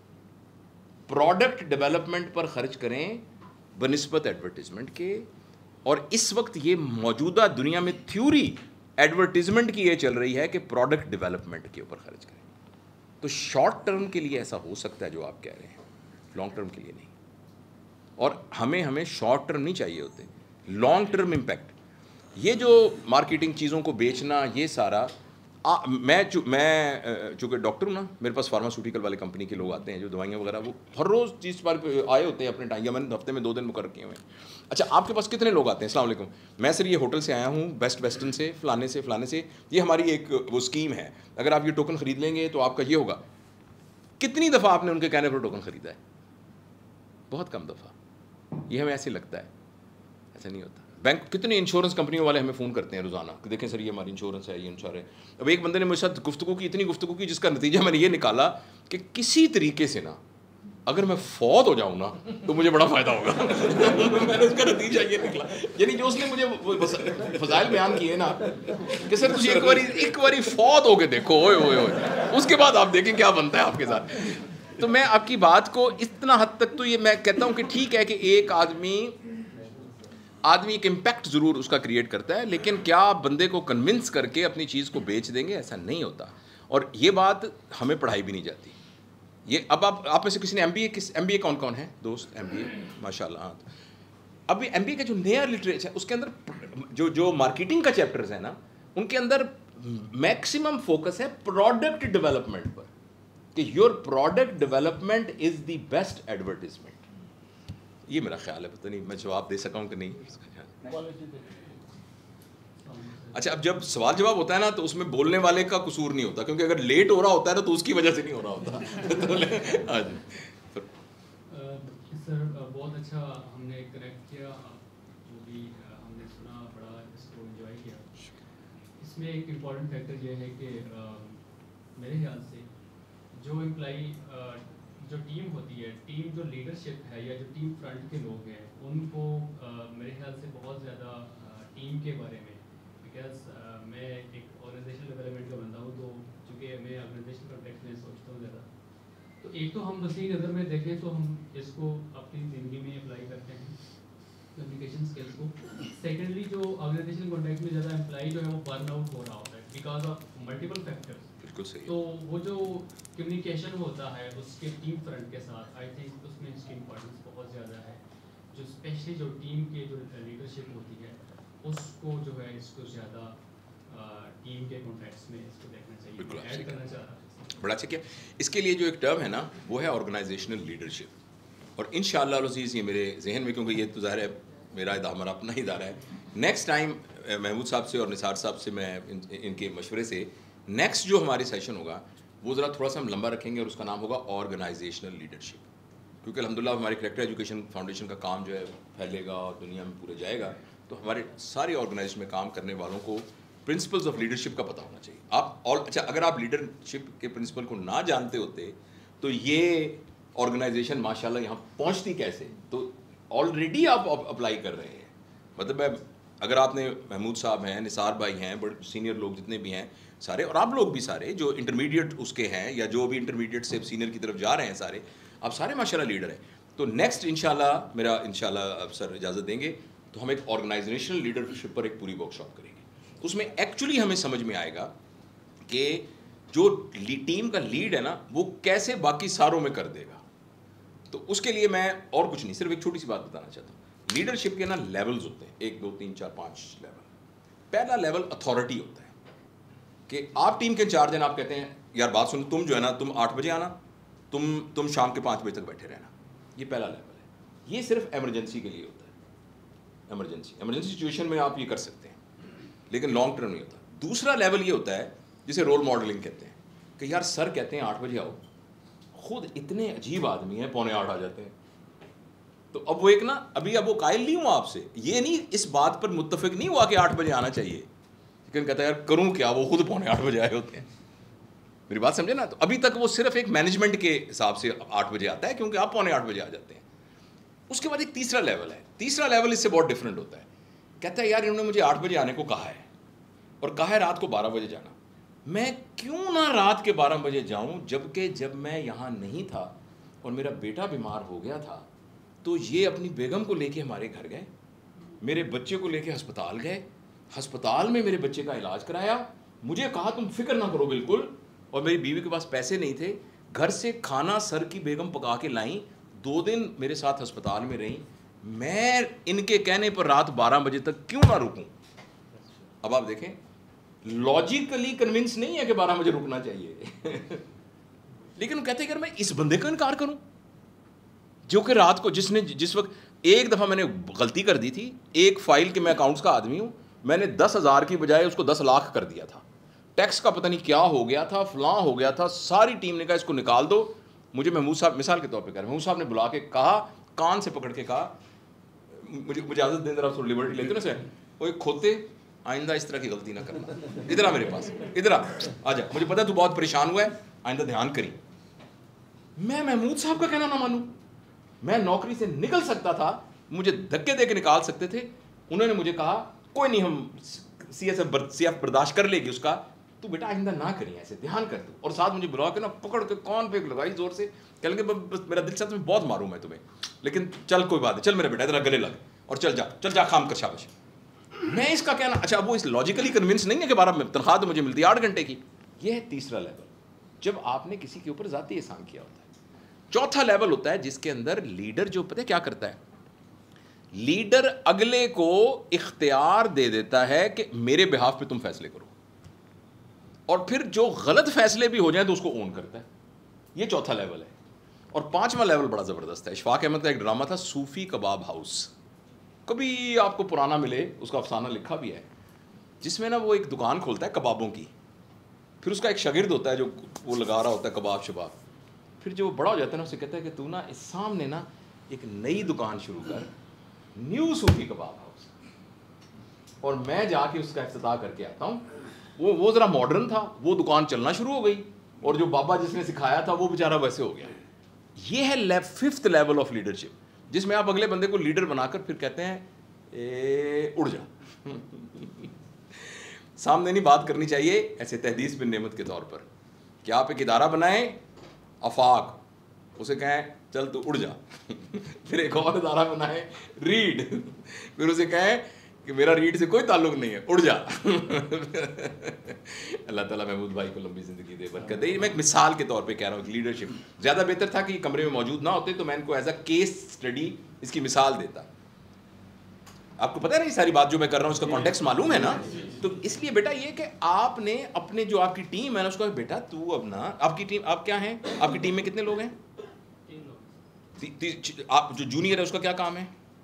प्रोडक्ट डेवलपमेंट पर खर्च करें बनिस्बत एडवर्टीजमेंट के। और इस वक्त ये मौजूदा दुनिया में थ्योरी एडवर्टीजमेंट की ये चल रही है कि प्रोडक्ट डेवलपमेंट के ऊपर खर्च करें। तो शॉर्ट टर्म के लिए ऐसा हो सकता है जो आप कह रहे हैं, लॉन्ग टर्म के लिए नहीं। और हमें हमें शॉर्ट टर्म नहीं चाहिए होते, लॉन्ग टर्म इम्पैक्ट। ये जो मार्केटिंग चीज़ों को बेचना, ये सारा आ, मैं चू मैं चूँकि डॉक्टर हूँ ना, मेरे पास फार्मास्यूटिकल वाले कंपनी के लोग आते हैं जो दवाइयाँ वगैरह, वो हर रोज़ चीज़ पर आए होते हैं अपने टाइम, या मैंने हफ्ते में दो दिन मुकर्रर किए हुए हैं। अच्छा, आपके पास कितने लोग आते हैं? अस्सलाम वालेकुम, मैं सर ये होटल से आया हूँ, बेस्ट वेस्टर्न से, फलाने से फलाने से, ये हमारी एक वो स्कीम है, अगर आप ये टोकन ख़रीद लेंगे तो आपका ये होगा। कितनी दफ़ा आपने उनके कहने पर टोकन ख़रीदा है? बहुत कम दफ़ा। ये हमें ऐसे लगता है, ऐसा नहीं होता। बैंक, कितने इंश्योरेंस कंपनियों वाले हमें फ़ोन करते हैं रोज़ाना कि देखें सर ये हमारी इंश्योरेंस है, ये इंश्योर है। अब एक बंदे ने मेरे साथ गुफ्तगू की, इतनी गुफ्तगू की जिसका नतीजा मैंने ये निकाला कि किसी तरीके से ना, अगर मैं फौत हो जाऊँ ना तो मुझे बड़ा फ़ायदा होगा। मैंने उसका नतीजा ये निकला, यानी जो उसने मुझे फजाइल बयान किए ना कि सर तुझे एक बारी एक बारी फौत हो के देखो, ओए ओए ओए, उसके बाद आप देखें क्या बनता है आपके साथ। तो मैं आपकी बात को इतना हद तक तो ये मैं कहता हूँ कि ठीक है कि एक आदमी आदमी एक इम्पैक्ट ज़रूर उसका क्रिएट करता है, लेकिन क्या आप बंदे को कन्विंस करके अपनी चीज़ को बेच देंगे? ऐसा नहीं होता। और ये बात हमें पढ़ाई भी नहीं जाती। ये अब आप आप में से किसी ने एम बी ए किस एम बी ए कौन कौन है दोस्त? एम बी ए माशाल्लाह। हाँ, अभी एम बी ए का जो नया लिटरेचर है उसके अंदर जो जो मार्केटिंग का चैप्टर्स है ना, उनके अंदर मैक्सिमम फोकस है प्रोडक्ट डेवलपमेंट पर, कि your product development is the best advertisement. ये मेरा ख्याल है, पता नहीं मैं जवाब दे सका हूँ कि नहीं। अच्छा, अब जब सवाल जवाब होता है ना तो उसमें बोलने वाले का कसूर नहीं होता, क्योंकि अगर लेट हो रहा होता है ना तो उसकी वजह से नहीं हो रहा होता। तो हाँ जी सर, बहुत अच्छा हमने कनेक्ट किया, जो भी हमने सुना बड़ा इसको एंजॉय किया। इसमें एक इम्पॉर्टेंट फैक्टर ये है कि मेरे ख्याल से जो एम्प्लाई जो टीम होती है, टीम जो लीडरशिप है या जो टीम फ्रंट के लोग हैं, उनको uh, मेरे ख्याल से बहुत ज़्यादा टीम uh, के बारे में, बिकॉज uh, मैं एक ऑर्गेनाइजेशनल डेवलपमेंट का बंदा हूँ, तो चूँकि मैं ऑर्गेनाइजेशनल कॉन्टेक्स्ट में सोचता हूँ ज़्यादा, तो एक तो हम वसी नज़र में देखें तो हम इसको अपनी ज़िंदगी में अप्लाई करते हैं कम्युनिकेशन स्किल्स को। सेकेंडली, जो ऑर्गेनाइजेशनल कॉन्टेक्स्ट में ज़्यादा एम्प्लाई जो है वो बर्न आउट हो रहा होता है बिकॉज ऑफ मल्टीपल फैक्टर्स। तो वो जो कम्युनिकेशन होता है उसके टीम फ्रंट के साथ, आई थिंक उसमें इसकी इम्पोर्टेंस बहुत ज़्यादा है, जो स्पेशली जो टीम के जो लीडरशिप होती है उसको जो है इसको ज़्यादा टीम के कॉन्टेक्स्ट में इसको देखना चाहिए, ऐड करना चाह रहा है। बड़ा अच्छा किया। इसके लिए जो एक टर्म है ना वो है ऑर्गेनाइजेशनल लीडरशिप। और इंशाअल्लाह अज़ीज़ ये मेरे जहन में, क्योंकि ये तो ज़ाहिर है मेरा इदारा, हमारा अपना ही इदारा है, नेक्स्ट टाइम महमूद साहब से और निसार साहब से मैं इन, इनके मशवरे से नेक्स्ट जो हमारे सेशन होगा वो ज़रा थोड़ा सा हम लंबा रखेंगे और उसका नाम होगा ऑर्गेनाइजेशनल लीडरशिप, क्योंकि अल्हम्दुलिल्लाह हमारे करेक्टर एजुकेशन फाउंडेशन का काम जो है फैलेगा और दुनिया में पूरे जाएगा, तो हमारे सारे ऑर्गेनाइजेशन में काम करने वालों को प्रिंसिपल्स ऑफ लीडरशिप का पता होना चाहिए। आप और अच्छा, अगर आप लीडरशिप के प्रिंसिपल को ना जानते होते तो ये ऑर्गेनाइजेशन माशाल्लाह यहाँ पहुँचती कैसे? तो ऑलरेडी आप अप्लाई कर रहे हैं। मतलब मैं, अगर आपने महमूद साहब हैं, निसार भाई हैं, बड़े सीनियर लोग जितने भी हैं सारे, और आप लोग भी सारे जो इंटरमीडिएट उसके हैं या जो भी इंटरमीडिएट से सीनियर की तरफ जा रहे हैं सारे, आप सारे माशाल्लाह लीडर हैं। तो नेक्स्ट इंशाल्लाह मेरा इंशाल्लाह अब सर इजाज़त देंगे तो हम एक ऑर्गेनाइजेशनल लीडरशिप पर एक पूरी वर्कशॉप करेंगे। उसमें एक्चुअली हमें समझ में आएगा कि जो टीम का लीड है ना वो कैसे बाकी सारों में कर देगा। तो उसके लिए मैं और कुछ नहीं, सिर्फ एक छोटी सी बात बताना चाहता हूँ। लीडरशिप के ना लेवल्स होते हैं, एक दो तीन चार पाँच लेवल। पहला लेवल अथॉरिटी होता है कि आप टीम के इंचार्ज हैं, आप कहते हैं यार बात सुनो, तुम जो है ना तुम आठ बजे आना, तुम तुम शाम के पाँच बजे तक बैठे रहना। ये पहला लेवल है। ये सिर्फ एमरजेंसी के लिए होता है। एमरजेंसी एमरजेंसी सिचुएशन में आप ये कर सकते हैं, लेकिन लॉन्ग टर्म नहीं होता। दूसरा लेवल ये होता है जिसे रोल मॉडलिंग कहते हैं कि यार सर कहते हैं आठ बजे आओ, खुद इतने अजीब आदमी हैं पौने आठ आ जाते हैं। तो अब वो एक ना, अभी अब वो कायल नहीं हुआ आपसे, ये नहीं इस बात पर मुत्तफिक नहीं हुआ कि आठ बजे आना चाहिए, लेकिन कहता है यार करूँ क्या, वो खुद पौने आठ बजे आए होते हैं। मेरी बात समझे ना? तो अभी तक वो सिर्फ एक मैनेजमेंट के हिसाब से आठ बजे आता है क्योंकि आप पौने आठ बजे आ जाते हैं। उसके बाद एक तीसरा लेवल है। तीसरा लेवल इससे बहुत डिफरेंट होता है। कहता है यार इन्होंने मुझे आठ बजे आने को कहा है और कहा है रात को बारह बजे जाना, मैं क्यों ना रात के बारह बजे जाऊं, जबकि जब मैं यहाँ नहीं था और मेरा बेटा बीमार हो गया था तो ये अपनी बेगम को लेके हमारे घर गए, मेरे बच्चे को लेके अस्पताल गए, अस्पताल में मेरे बच्चे का इलाज कराया, मुझे कहा तुम फिक्र ना करो बिल्कुल, और मेरी बीवी के पास पैसे नहीं थे, घर से खाना सर की बेगम पका के लाई, दो दिन मेरे साथ अस्पताल में रही, मैं इनके कहने पर रात बारह बजे तक क्यों ना रुकूं। अब आप देखें, लॉजिकली कन्विंस नहीं है कि बारह बजे रुकना चाहिए लेकिन कहते हैं कि मैं इस बंदे का इनकार करूं जो कि रात को, जिसने जिस वक्त एक दफ़ा मैंने गलती कर दी थी, एक फाइल के मैं अकाउंट्स का आदमी हूं, मैंने दस हज़ार की बजाय उसको दस लाख कर दिया था, टैक्स का पता नहीं क्या हो गया था, फलां हो गया था, सारी टीम ने कहा इसको निकाल दो। मुझे महमूद साहब मिसाल के तौर पे कह रहे हैं, महमूद साहब ने बुला के कहा, कान से पकड़ के कहा, मुझे इजाज़त दें जरा, थोड़ी लिबर्टी लेते ना सर, वो खोते आइंदा इस तरह की गलती ना करना, इधर आ मेरे पास, इधर आ आ जा, मुझे पता है तू बहुत परेशान हुआ है, आइंदा ध्यान करी। मैं महमूद साहब का कहना ना मानूं, मैं नौकरी से निकल सकता था, मुझे धक्के दे के निकाल सकते थे, उन्होंने मुझे कहा कोई नहीं, हम C S F C F बर्दाश्त कर लेगी उसका, तू बेटा आइंदा ना करी ऐसे, ध्यान कर तू। और साथ मुझे बुला के ना पकड़ के कान पे लगाई जोर से, कह लेंगे बस मेरा दिल चाहता है बहुत मारूं मैं तुम्हें, लेकिन चल कोई बात नहीं, चल मेरा बेटा इधर गले लग और चल जा, चल जा काम कर, शाबाश। मैं इसका कहना, अच्छा वो इस लॉजिकली कन्विंस नहीं है कि बारह तनख्वाह तो मुझे मिलती है आठ घंटे की। यह है तीसरा लेवल, जब आपने किसी के ऊपर ज़ाती एहसान किया होता है। चौथा लेवल होता है जिसके अंदर लीडर जो पता है क्या करता है, लीडर अगले को इख्तियार दे देता है कि मेरे बिहाफ पे तुम फैसले करो, और फिर जो गलत फैसले भी हो जाए तो उसको ओन करता है। ये चौथा लेवल है। और पांचवा लेवल बड़ा ज़बरदस्त है। इशफाक अहमद का एक ड्रामा था सूफ़ी कबाब हाउस, कभी आपको पुराना मिले, उसका अफसाना लिखा भी है, जिसमें ना वो एक दुकान खोलता है कबाबों की, फिर उसका एक शागिर्द होता है जो वो लगा रहा होता है कबाब शबाब, फिर जो वो बड़ा हो जाता है ना, उसे कहता है कि तू ना इस सामने ना एक नई दुकान शुरू कर, न्यू सूफी कबाब हाउस, और मैं जाके उसका इफ्तिताह करके आता हूँ। वो वो ज़रा मॉडर्न था, वो दुकान चलना शुरू हो गई, और जो बाबा जिसने सिखाया था वो बेचारा वैसे हो गया। ये है फिफ्थ लेवल ऑफ लीडरशिप, जिसमें आप अगले बंदे को लीडर बनाकर फिर कहते हैं ए उड़ जा सामने नहीं बात करनी चाहिए, ऐसे तहदीस बिन नेमत के तौर पर कि आप एक इदारा बनाएं, अफाक, उसे कहें चल तू उड़ जा फिर एक और इदारा बनाएं रीड, फिर उसे कहें कि मेरा रीड से कोई ताल्लुक नहीं है, उड़ जा अल्लाह ताला महमूद भाई को लंबी ज़िंदगी दे, बरकत दे। मैं एक मिसाल के तौर पे कह रहा हूँ, लीडरशिप ज़्यादा बेहतर था कि कमरे में मौजूद ना होते तो मैं इनको एज अ केस स्टडी इसकी मिसाल देता। आपको पता है ना ये सारी बात जो मैं कर रहा हूँ, इसका कॉन्टेक्स्ट मालूम है ना? तो इसलिए बेटा ये कि आपने अपने जो आपकी टीम है ना, उसको बेटा तू अब ना, आपकी टीम आप क्या हैं, आपकी टीम में कितने लोग हैं? ती, ती, आप जो जूनियर है उसका क्या काम है?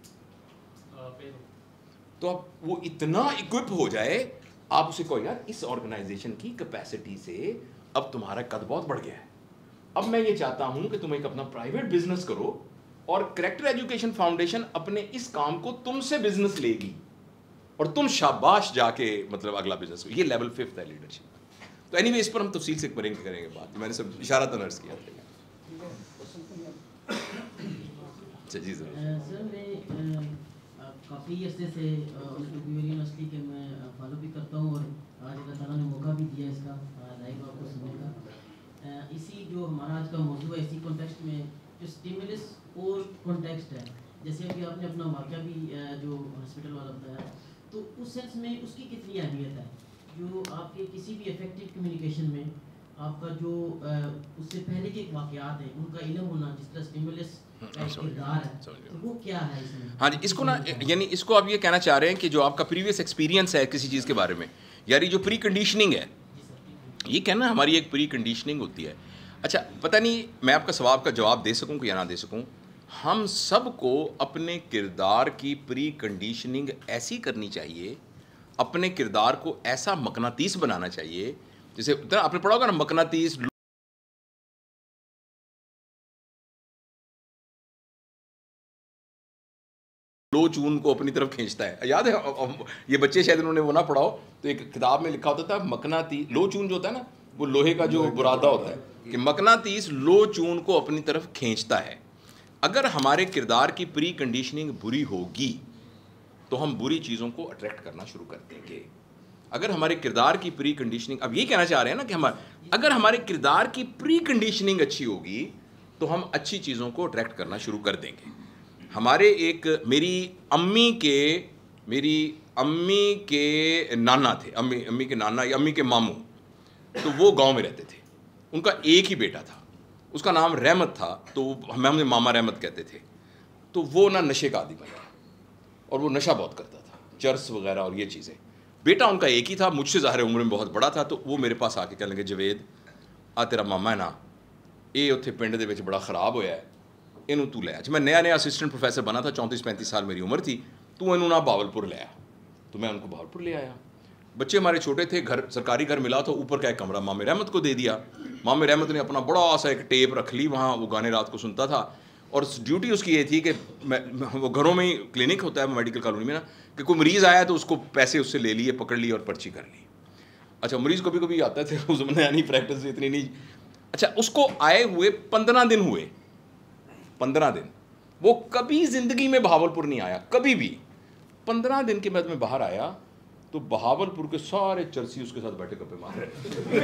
तो अब वो इतना इक्विप हो जाए, आप उसे कहो यार इस ऑर्गेनाइजेशन की कैपेसिटी से अब तुम्हारा कद बहुत बढ़ गया है, अब मैं ये चाहता हूं कि तुम एक अपना प्राइवेट बिजनेस करो और करैक्टर एजुकेशन फाउंडेशन अपने इस काम को तुमसे बिजनेस लेगी और तुम शाबाश जाके मतलब अगला बिजनेस। ये लेवल फिफ्थ है लीडरशिप। तो एनीवे इस पर हम तफसील से करेंगे करेंगे बात, मैंने सब इशारा तो नर्स किया था। जी सर सर मैं काफ़ी अर्से से उसको यूनिवर्सिटी के मैं फॉलो भी करता हूँ और आज अल्लाह ताला ने मौका भी दिया इसका लाइव आपको सुनने का। इसी जो हमारा आज का मौजू है, इसी कॉन्टेक्स्ट में जो स्टिमुलस और कॉन्टेक्स्ट है, जैसे अभी आपने अपना वाक़या भी जो हॉस्पिटल वाला बताया, तो उस सेंस में उसकी कितनी अहमियत है जो आपके किसी भी इफेक्टिव कम्युनिकेशन में आपका जो उससे पहले के वाक़यात हैं उनका इल्म होना, जिस तरह स्टिमुलस का किरदार है, तो वो क्या है इसमें? हाँ जी, इसको ना यानी इसको आप ये कहना चाह रहे हैं कि जो आपका प्रीवियस एक्सपीरियंस है किसी चीज़ के बारे में, यानी जो प्री कंडीशनिंग है, ये कहना हमारी एक प्री कंडीशनिंग होती है। अच्छा, पता नहीं मैं आपका सवाल का जवाब दे सकूं कि या ना दे सकूं। हम सबको अपने किरदार की प्री कंडीशनिंग ऐसी करनी चाहिए, अपने किरदार को ऐसा मकनातीस बनाना चाहिए, जैसे आपने पढ़ा होगा ना मकनातीस लो चून को अपनी तरफ खींचता है। याद है ये बच्चे शायद उन्होंने वो ना पढ़ाओ, तो एक किताब में लिखा होता था मकनातीस, लो चून जो होता है ना वो लोहे का जो बुरादा होता है, कि मकनातीस लो चून को अपनी तरफ खींचता है। अगर हमारे किरदार की प्री कंडीशनिंग बुरी होगी तो हम बुरी चीज़ों को अट्रैक्ट करना शुरू कर देंगे। अगर हमारे किरदार की प्री कंडीशनिंग, अब ये कहना चाह रहे हैं ना कि हमारे अगर हमारे किरदार की प्री कंडीशनिंग अच्छी होगी तो हम अच्छी चीज़ों को अट्रैक्ट करना शुरू कर देंगे। हमारे एक मेरी अम्मी के मेरी अम्मी के नाना थे, अम्मी अम्मी के नाना या अम्मी के मामू, तो वो गांव में रहते थे। उनका एक ही बेटा था, उसका नाम रहमत था, तो हम हमें मामा रहमत कहते थे। तो वो ना नशे का आदी बन गया और वो नशा बहुत करता था, चर्स वगैरह और ये चीज़ें। बेटा उनका एक ही था, मुझसे ज़ाहिर उम्र में बहुत बड़ा था, तो वो मेरे पास आके कह लगे जवेद आ तेरा मामा है ना, ये उत्थे पिंड दे विच बड़ा ख़राब होया है, इनू तू लिया। मैं नया नया असिस्टेंट प्रोफैसर बना था, चौंतीस पैंतीस साल मेरी उम्र थी, तू इनू ना बावलपुर ले आया। तो मैं उनको बावलपुर ले आया। बच्चे हमारे छोटे थे, घर सरकारी घर मिला, तो ऊपर का एक कमरा मामे रहमत को दे दिया। मामे रहमत ने अपना बड़ा सा एक टेप रख ली, वहाँ वो गाने रात को सुनता था। और ड्यूटी उसकी ये थी कि मैं वो घरों में ही क्लिनिक होता है मेडिकल कॉलोनी में ना, कि कोई मरीज़ आया तो उसको पैसे उससे ले लिए, पकड़ लिए और पर्ची कर ली। अच्छा, मरीज़ कभी कभी आता थे, उस नया नहीं प्रैक्टिस इतनी नहीं। अच्छा, उसको आए हुए पंद्रह दिन हुए, पंद्रह दिन वो कभी ज़िंदगी में बहावलपुर नहीं आया, कभी भी। पंद्रह दिन के बाद मैं बाहर आया तो बहावलपुर के सारे चर्सी उसके साथ बैठे गप्पे मार रहे।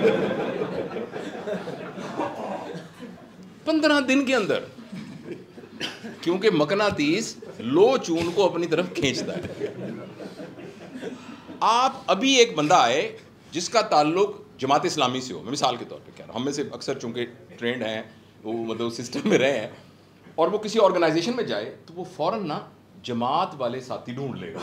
पंद्रह दिन के अंदर, क्योंकि मकनातीस लो चून को अपनी तरफ खींचता है। आप अभी एक बंदा आए जिसका ताल्लुक जमात इस्लामी से हो, मैं मिसाल के तौर पे कह रहा हूँ, हम में से अक्सर चूंकि ट्रेंड हैं, वो मतलब सिस्टम में रहे हैं, और वो किसी ऑर्गेनाइजेशन में जाए तो वो फौरन ना जमात वाले साथी ढूंढ लेगा।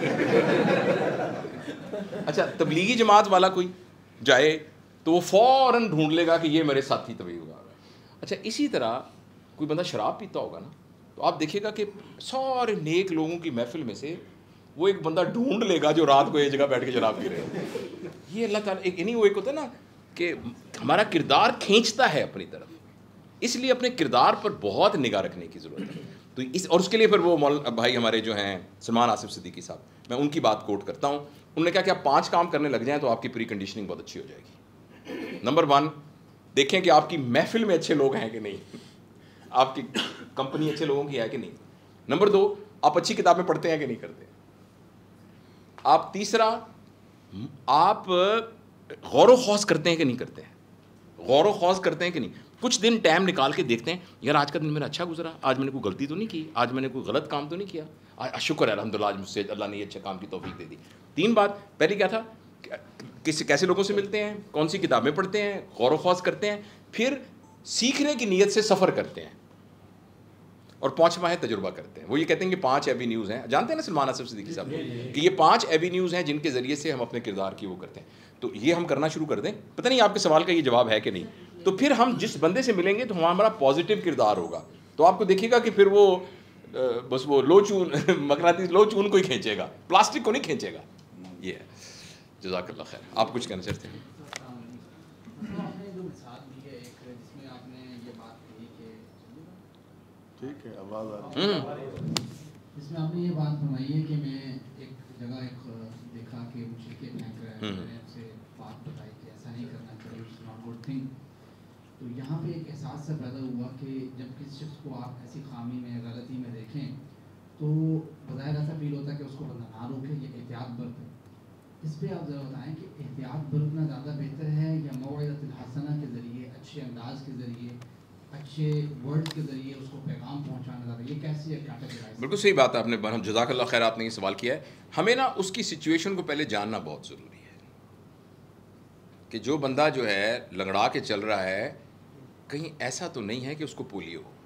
अच्छा, तबलीगी जमात वाला कोई जाए तो वो फौरन ढूंढ लेगा कि ये मेरे साथी तबलीग वाला है। अच्छा, इसी तरह कोई बंदा शराब पीता होगा ना, तो आप देखिएगा कि सारे नेक लोगों की महफिल में से वो एक बंदा ढूंढ लेगा जो रात को एक जगह बैठ के शराब पी रहे हैं। ये अल्लाह ताला एक नहीं, वो एक होता है ना कि हमारा किरदार खींचता है अपनी तरफ, इसलिए अपने किरदार पर बहुत निगाह रखने की ज़रूरत है। तो इस और उसके लिए फिर वो मौल भाई हमारे जो हैं सलमान आसिफ सिद्दीकी साहब, मैं उनकी बात कोट करता हूँ। उन्होंने कहा कि आप पांच काम करने लग जाएं तो आपकी प्री कंडीशनिंग बहुत अच्छी हो जाएगी। नंबर वन, देखें कि आपकी महफिल में अच्छे लोग हैं कि नहीं, आपकी कंपनी अच्छे लोगों की है कि नहीं। नंबर दो, आप अच्छी किताबें पढ़ते हैं कि नहीं करते। आप तीसरा, आप गौर खौस करते हैं कि नहीं करते हैं, गौर खौस करते हैं कि नहीं। कुछ दिन टाइम निकाल के देखते हैं, यार आज का दिन मेरा अच्छा गुजरा, आज मैंने कोई गलती तो नहीं की, आज मैंने कोई गलत काम तो नहीं किया, आज शुक्र है अल्हम्दुलिल्लाह आज मुझसे अल्लाह ने ये अच्छे काम की तौफीक दे दी। तीन बात, पहली क्या था, किस कैसे लोगों से मिलते हैं, कौन सी किताबें पढ़ते हैं, गौर खौस करते हैं, फिर सीखने की नीयत से सफ़र करते हैं, और पाँचवा है तजुर्बा करते हैं। वो ये कहते हैं कि पांच एवेन्यूज़ हैं, जानते हैं ना सलमान आसिफ सिद्दीकी साहब, कि ये पांच एवेन्यूज़ हैं जिनके ज़रिए से हम अपने किरदार की वो करते हैं। तो ये हम करना शुरू कर दें। पता नहीं आपके सवाल का ये जवाब है कि नहीं। तो फिर हम जिस बंदे से मिलेंगे तो हमारा पॉजिटिव किरदार होगा, तो तो आपको देखिएगा कि फिर वो बस वो लो चून मकनातीस लो चून को ही खींचेगा, प्लास्टिक को नहीं खींचेगा। ये है। जज़ाकल्लाह खैर। आप कुछ कहना चाहते हैं? आपने जो मिसाल दी है एक, जिसमें आपने ये बात कही कि ठीक है, आवाज़ आ रही है, जिसमें आपने ये बात फरमाई है कि मैं एक जगह एक देखा कि मुश्किल फेंक रहा है, मैंने आपसे बात बताई कि ऐसा नहीं करना चाहिए, इट्स नॉट गुड थिंग। तो यहाँ पे एक एहसास सा पैदा हुआ कि जब किसी शख्स को आप ऐसी खामी में, गलती में देखें तो बज़ाहिर ऐसा फील होता है कि उसको बंदा ना रोके, ये एहतियात बरते। इस पर आप ज़रा बताएं कि एहतियात बरतना ज़्यादा बेहतर है या मौइज़तुल हसना के ज़रिए, अच्छे अंदाज के ज़रिए, अच्छे वर्ड्स के ज़रिए उसको पैगाम पहुँचाना ज़्यादा, ये कैसी है कैटेगराइज? बिल्कुल सही बात है आपने, जज़ाकल्लाह खैर आपने ये सवाल किया है। हमें ना उसकी सिचुएशन को पहले जानना बहुत ज़रूरी है कि जो बंदा जो है लंगड़ा के चल रहा है, कहीं ऐसा तो नहीं है कि उसको पोलियो हो,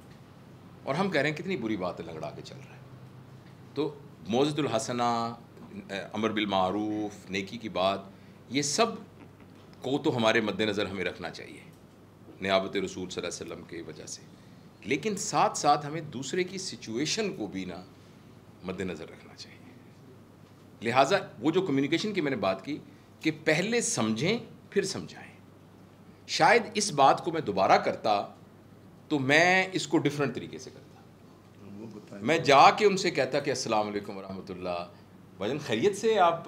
और हम कह रहे हैं कितनी बुरी बात है लंगड़ा के चल रहा है। तो मौइज़तुल हसना, अमर बिल मारूफ, नेकी की बात, ये सब को तो हमारे मद्देनज़र हमें रखना चाहिए नियाबत रसूल सल्लल्लाहु अलैहि वसल्लम की वजह से, लेकिन साथ साथ हमें दूसरे की सिचुएशन को भी ना मद्देनज़र रखना चाहिए। लिहाजा वो जो कम्युनिकेशन की मैंने बात की कि पहले समझें फिर समझाएं, शायद इस बात को मैं दोबारा करता तो मैं इसको डिफरेंट तरीके से करता। मैं जाके उनसे कहता कि अस्सलाम वालेकुम वरहमतुल्लाह, भाईजान खैरियत से आप,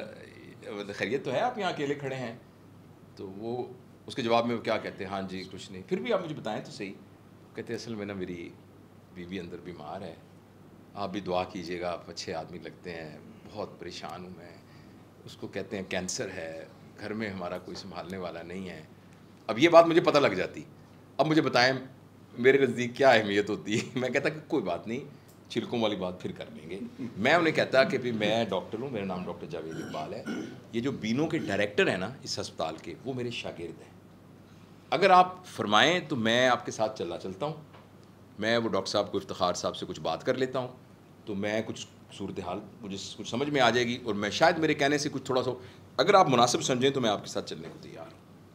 खैरियत तो है, आप यहाँ अकेले खड़े हैं? तो वो उसके जवाब में वो क्या कहते हैं, हाँ जी कुछ नहीं, फिर भी आप मुझे बताएं तो सही। कहते असल में ना मेरी बीवी अंदर बीमार है, आप भी दुआ कीजिएगा, आप अच्छे आदमी लगते हैं, बहुत परेशान हूँ मैं। उसको कहते हैं कैंसर है, घर में हमारा कोई संभालने वाला नहीं है। अब ये बात मुझे पता लग जाती, अब मुझे बताएं मेरे नज़दीक क्या अहमियत होती है। मैं कहता कि कोई बात नहीं, छिलकों वाली बात फिर कर लेंगे। मैं उन्हें कहता कि भाई मैं डॉक्टर हूँ, मेरा नाम डॉक्टर जावेद इकबाल है, ये जो बीनों के डायरेक्टर हैं ना इस अस्पताल के, वो मेरे शागिर्द हैं, अगर आप फरमाएं तो मैं आपके साथ चलना चलता हूँ। मैं वो डॉक्टर साहब को, इफ्तिखार साहब से कुछ बात कर लेता हूँ, तो मैं कुछ सूरत हाल मुझे कुछ समझ में आ जाएगी, और मैं शायद मेरे कहने से कुछ थोड़ा सा अगर आप मुनासिब समझें तो मैं आपके साथ चलने को तैयार हूँ।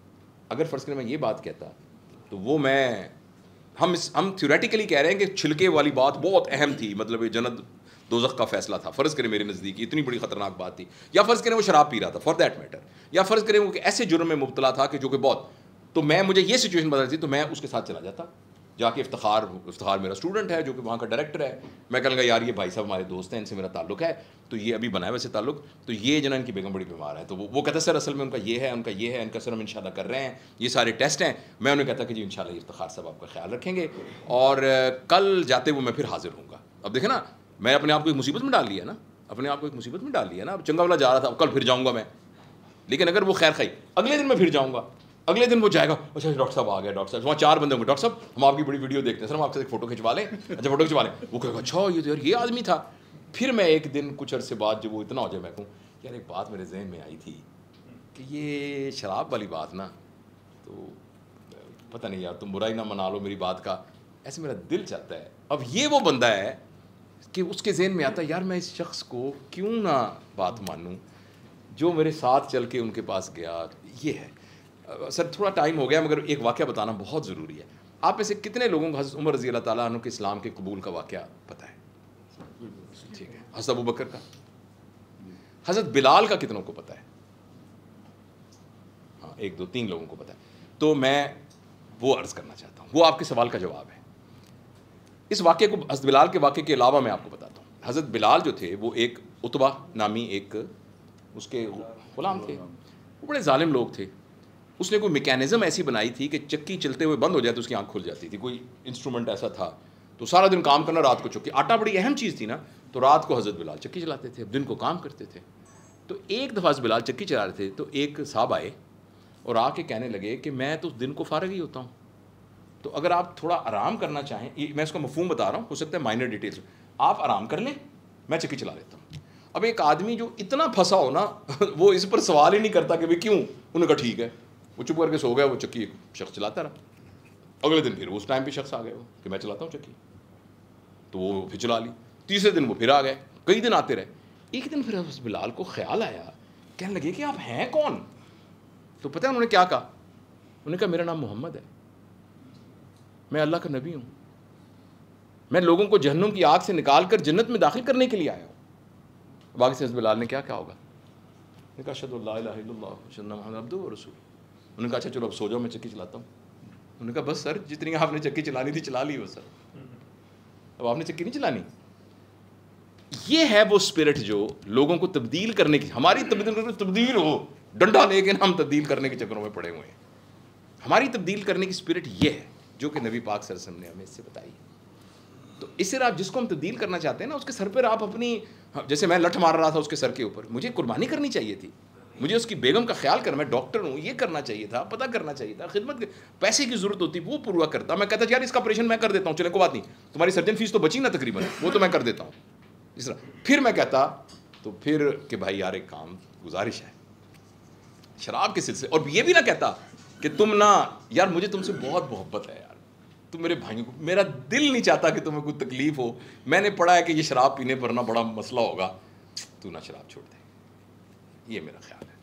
अगर फ़र्ज़ करें मैं ये बात कहता तो वो मैं हम इस हम थ्योरेटिकली कह रहे हैं कि छिलके वाली बात बहुत अहम थी, मतलब ये जन्नत दोज़ख का फ़ैसला था, फ़र्ज़ करें मेरे नज़दीक इतनी बड़ी ख़तरनाक बात थी, या फ़र्ज़ करें वो शराब पी रहा था फॉर दैट मैटर, या फ़र्ज़ करें वो कि ऐसे जुर्म में मुब्तला था कि जो कि बहुत, तो मैं मुझे ये सिचुएशन बता रही थी तो मैं उसके साथ चला जाता, जाके इफ्तिखार इफ्तिखार मेरा स्टूडेंट है जो कि वहाँ का डायरेक्टर है, मैं कहूँगा यार ये भाई साहब हमारे दोस्त हैं, इनसे मेरा ताल्लुक है, तो ये अभी बनाए वैसे ताल्लुक, तो ये जना इनकी बेगम बड़ी बीमार है, तो वो वो कहता सर असल में उनका ये है, उनका ये है, इनका सर हम इंशाल्लाह कर रहे हैं, ये सारे टेस्ट हैं। मैं उन्हें कहता कि जी इंशाल्लाह इफ्तिखार साहब आपका ख्याल रखेंगे, और कल जाते हुए मैं फिर हाजिर होऊंगा। अब देखें ना, मैं अपने आप को एक मुसीबत में डाल लिया ना, अपने आप को एक मुसीबत में डाल लिया ना। अब चंगा वाला जा रहा था, अब कल फिर जाऊँगा मैं, लेकिन अगर वो खैर खाई अगले दिन मैं फिर जाऊँगा, अगले दिन वो जाएगा, अच्छा डॉक्टर साहब आ गया, डॉक्टर साहब वहाँ चार बंदे होंगे, डॉक्टर साहब हम आपकी बड़ी वीडियो देखते हैं, सर हम आपसे एक फ़ोटो खिंचवा लें, अच्छा फ़ोटो खिंचवा लें, वो कहेगा अच्छा ये तो यार ये आदमी था। फिर मैं एक दिन कुछ अरसे बाद जब वो इतना हो जाए, मैं कहूँ यार एक बात मेरे जहन में आई थी कि ये शराब वाली बात ना, तो पता नहीं यार तुम बुराई ना मना लो मेरी बात का, ऐसे मेरा दिल चाहता है। अब ये वो बंदा है कि उसके जहन में आता है यार मैं इस शख्स को क्यों ना बात मानूँ जो मेरे साथ चल के उनके पास गया। ये है सर, थोड़ा टाइम हो गया मगर एक वाक़या बताना बहुत ज़रूरी है। आप में से कितने लोगों को हज़रत उमर रज़ी अल्लाह ताला अन्हु के इस्लाम के कबूल का वाक़या पता है? ठीक है। हज़रत अबू बकर का, हज़रत बिलाल का कितनों को पता है? हाँ, एक दो तीन लोगों को पता है। तो मैं वो अर्ज़ करना चाहता हूँ, वो आपके सवाल का जवाब है। इस वाक़े को, हज़रत बिलाल के वाक़े के अलावा मैं आपको बताता हूँ। हज़रत बिलाल जो थे वो एक उतबा नामी एक उसके ग़ुलाम थे, वो बड़े ज़ालिम लोग थे। उसने कोई मैकेनिज़्म ऐसी बनाई थी कि चक्की चलते हुए बंद हो जाए तो उसकी आँख खुल जाती थी, कोई इंस्ट्रूमेंट ऐसा था। तो सारा दिन काम करना, रात को चक्की, आटा बड़ी अहम चीज़ थी ना, तो रात को हज़रत बिलाल चक्की चलाते थे, दिन को काम करते थे। तो एक दफ़ा बिलाल चक्की चला रहे थे तो एक साहब आए और आके कहने लगे कि मैं तो दिन को फारग ही होता हूँ, तो अगर आप थोड़ा आराम करना चाहें, मैं इसका मफ़हूम बता रहा हूँ, हो सकता है माइनर डिटेल्स, आप आराम कर लें, मैं चक्की चला लेता हूँ। अब एक आदमी जो इतना फंसा हो ना वो इस पर सवाल ही नहीं करता कि भाई क्यों, उन्होंने कहा ठीक है, वो चुप करके सो गया, वो चक्की एक शख्स चलाता रहा। अगले दिन फिर उस टाइम पे शख्स आ गया वो कि मैं चलाता हूँ चक्की, तो वो फिर चला ली। तीसरे दिन वो फिर आ गए, कई दिन आते रहे। एक दिन फिर उस बिलाल को ख्याल आया, कहने लगे कि आप हैं कौन? तो पता है उन्होंने क्या कहा? उन्होंने कहा मेरा नाम मोहम्मद है, मैं अल्लाह का नबी हूँ, मैं लोगों को जहन्नुम की आग से निकाल कर जन्नत में दाखिल करने के लिए आया हूँ। बाकी से बिलाल ने क्या क्या होगा, उन्होंने कहा अशहदु अल्ला इलाहा इल्लल्लाह व अशहदु अन्ना मुहम्मदन अब्दुहु व रसूलुहु। उन्होंने कहा अच्छा चलो अब सो जाओ, मैं चक्की चलाता हूँ। उन्होंने कहा बस सर जितनी आपने चक्की चलानी थी चला ली हो सर, अब आपने चक्की नहीं चलानी। ये है वो स्पिरिट जो लोगों को तब्दील करने की, हमारी तब्दील तब्दील हो, डंडा लेके हम तब्दील करने के चक्करों में पड़े हुए हैं। हमारी तब्दील करने की स्पिरिट ये है जो कि नबी पाक सल्लल्लाहु अलैहि वसल्लम ने हमें इससे बताई। तो इससे आप जिसको हम तब्दील करना चाहते हैं ना, उसके सर पर आप अपनी, जैसे मैं लठ मार रहा था उसके सर के ऊपर, मुझे कुर्बानी करनी चाहिए थी, मुझे उसकी बेगम का ख्याल करना, मैं डॉक्टर हूँ, ये करना चाहिए था, पता करना चाहिए था, खिदमत पैसे की जरूरत होती वो पूरा करता। मैं कहता यार इसका ऑपरेशन मैं कर देता हूँ, चले कोई बात नहीं, तुम्हारी सर्जन फीस तो बची ना तकरीबन, वो तो मैं कर देता हूँ। इस तरह फिर मैं कहता तो फिर कि भाई यार एक काम गुजारिश है शराब के सिलसिले, और ये भी ना कहता कि तुम ना यार मुझे तुमसे बहुत मोहब्बत है यार, तुम मेरे भाइयों को, मेरा दिल नहीं चाहता कि तुम्हें कोई तकलीफ हो, मैंने पढ़ा है कि ये शराब पीने पर ना बड़ा मसला होगा, तू ना शराब छोड़ दे। ये मेरा ख्याल है।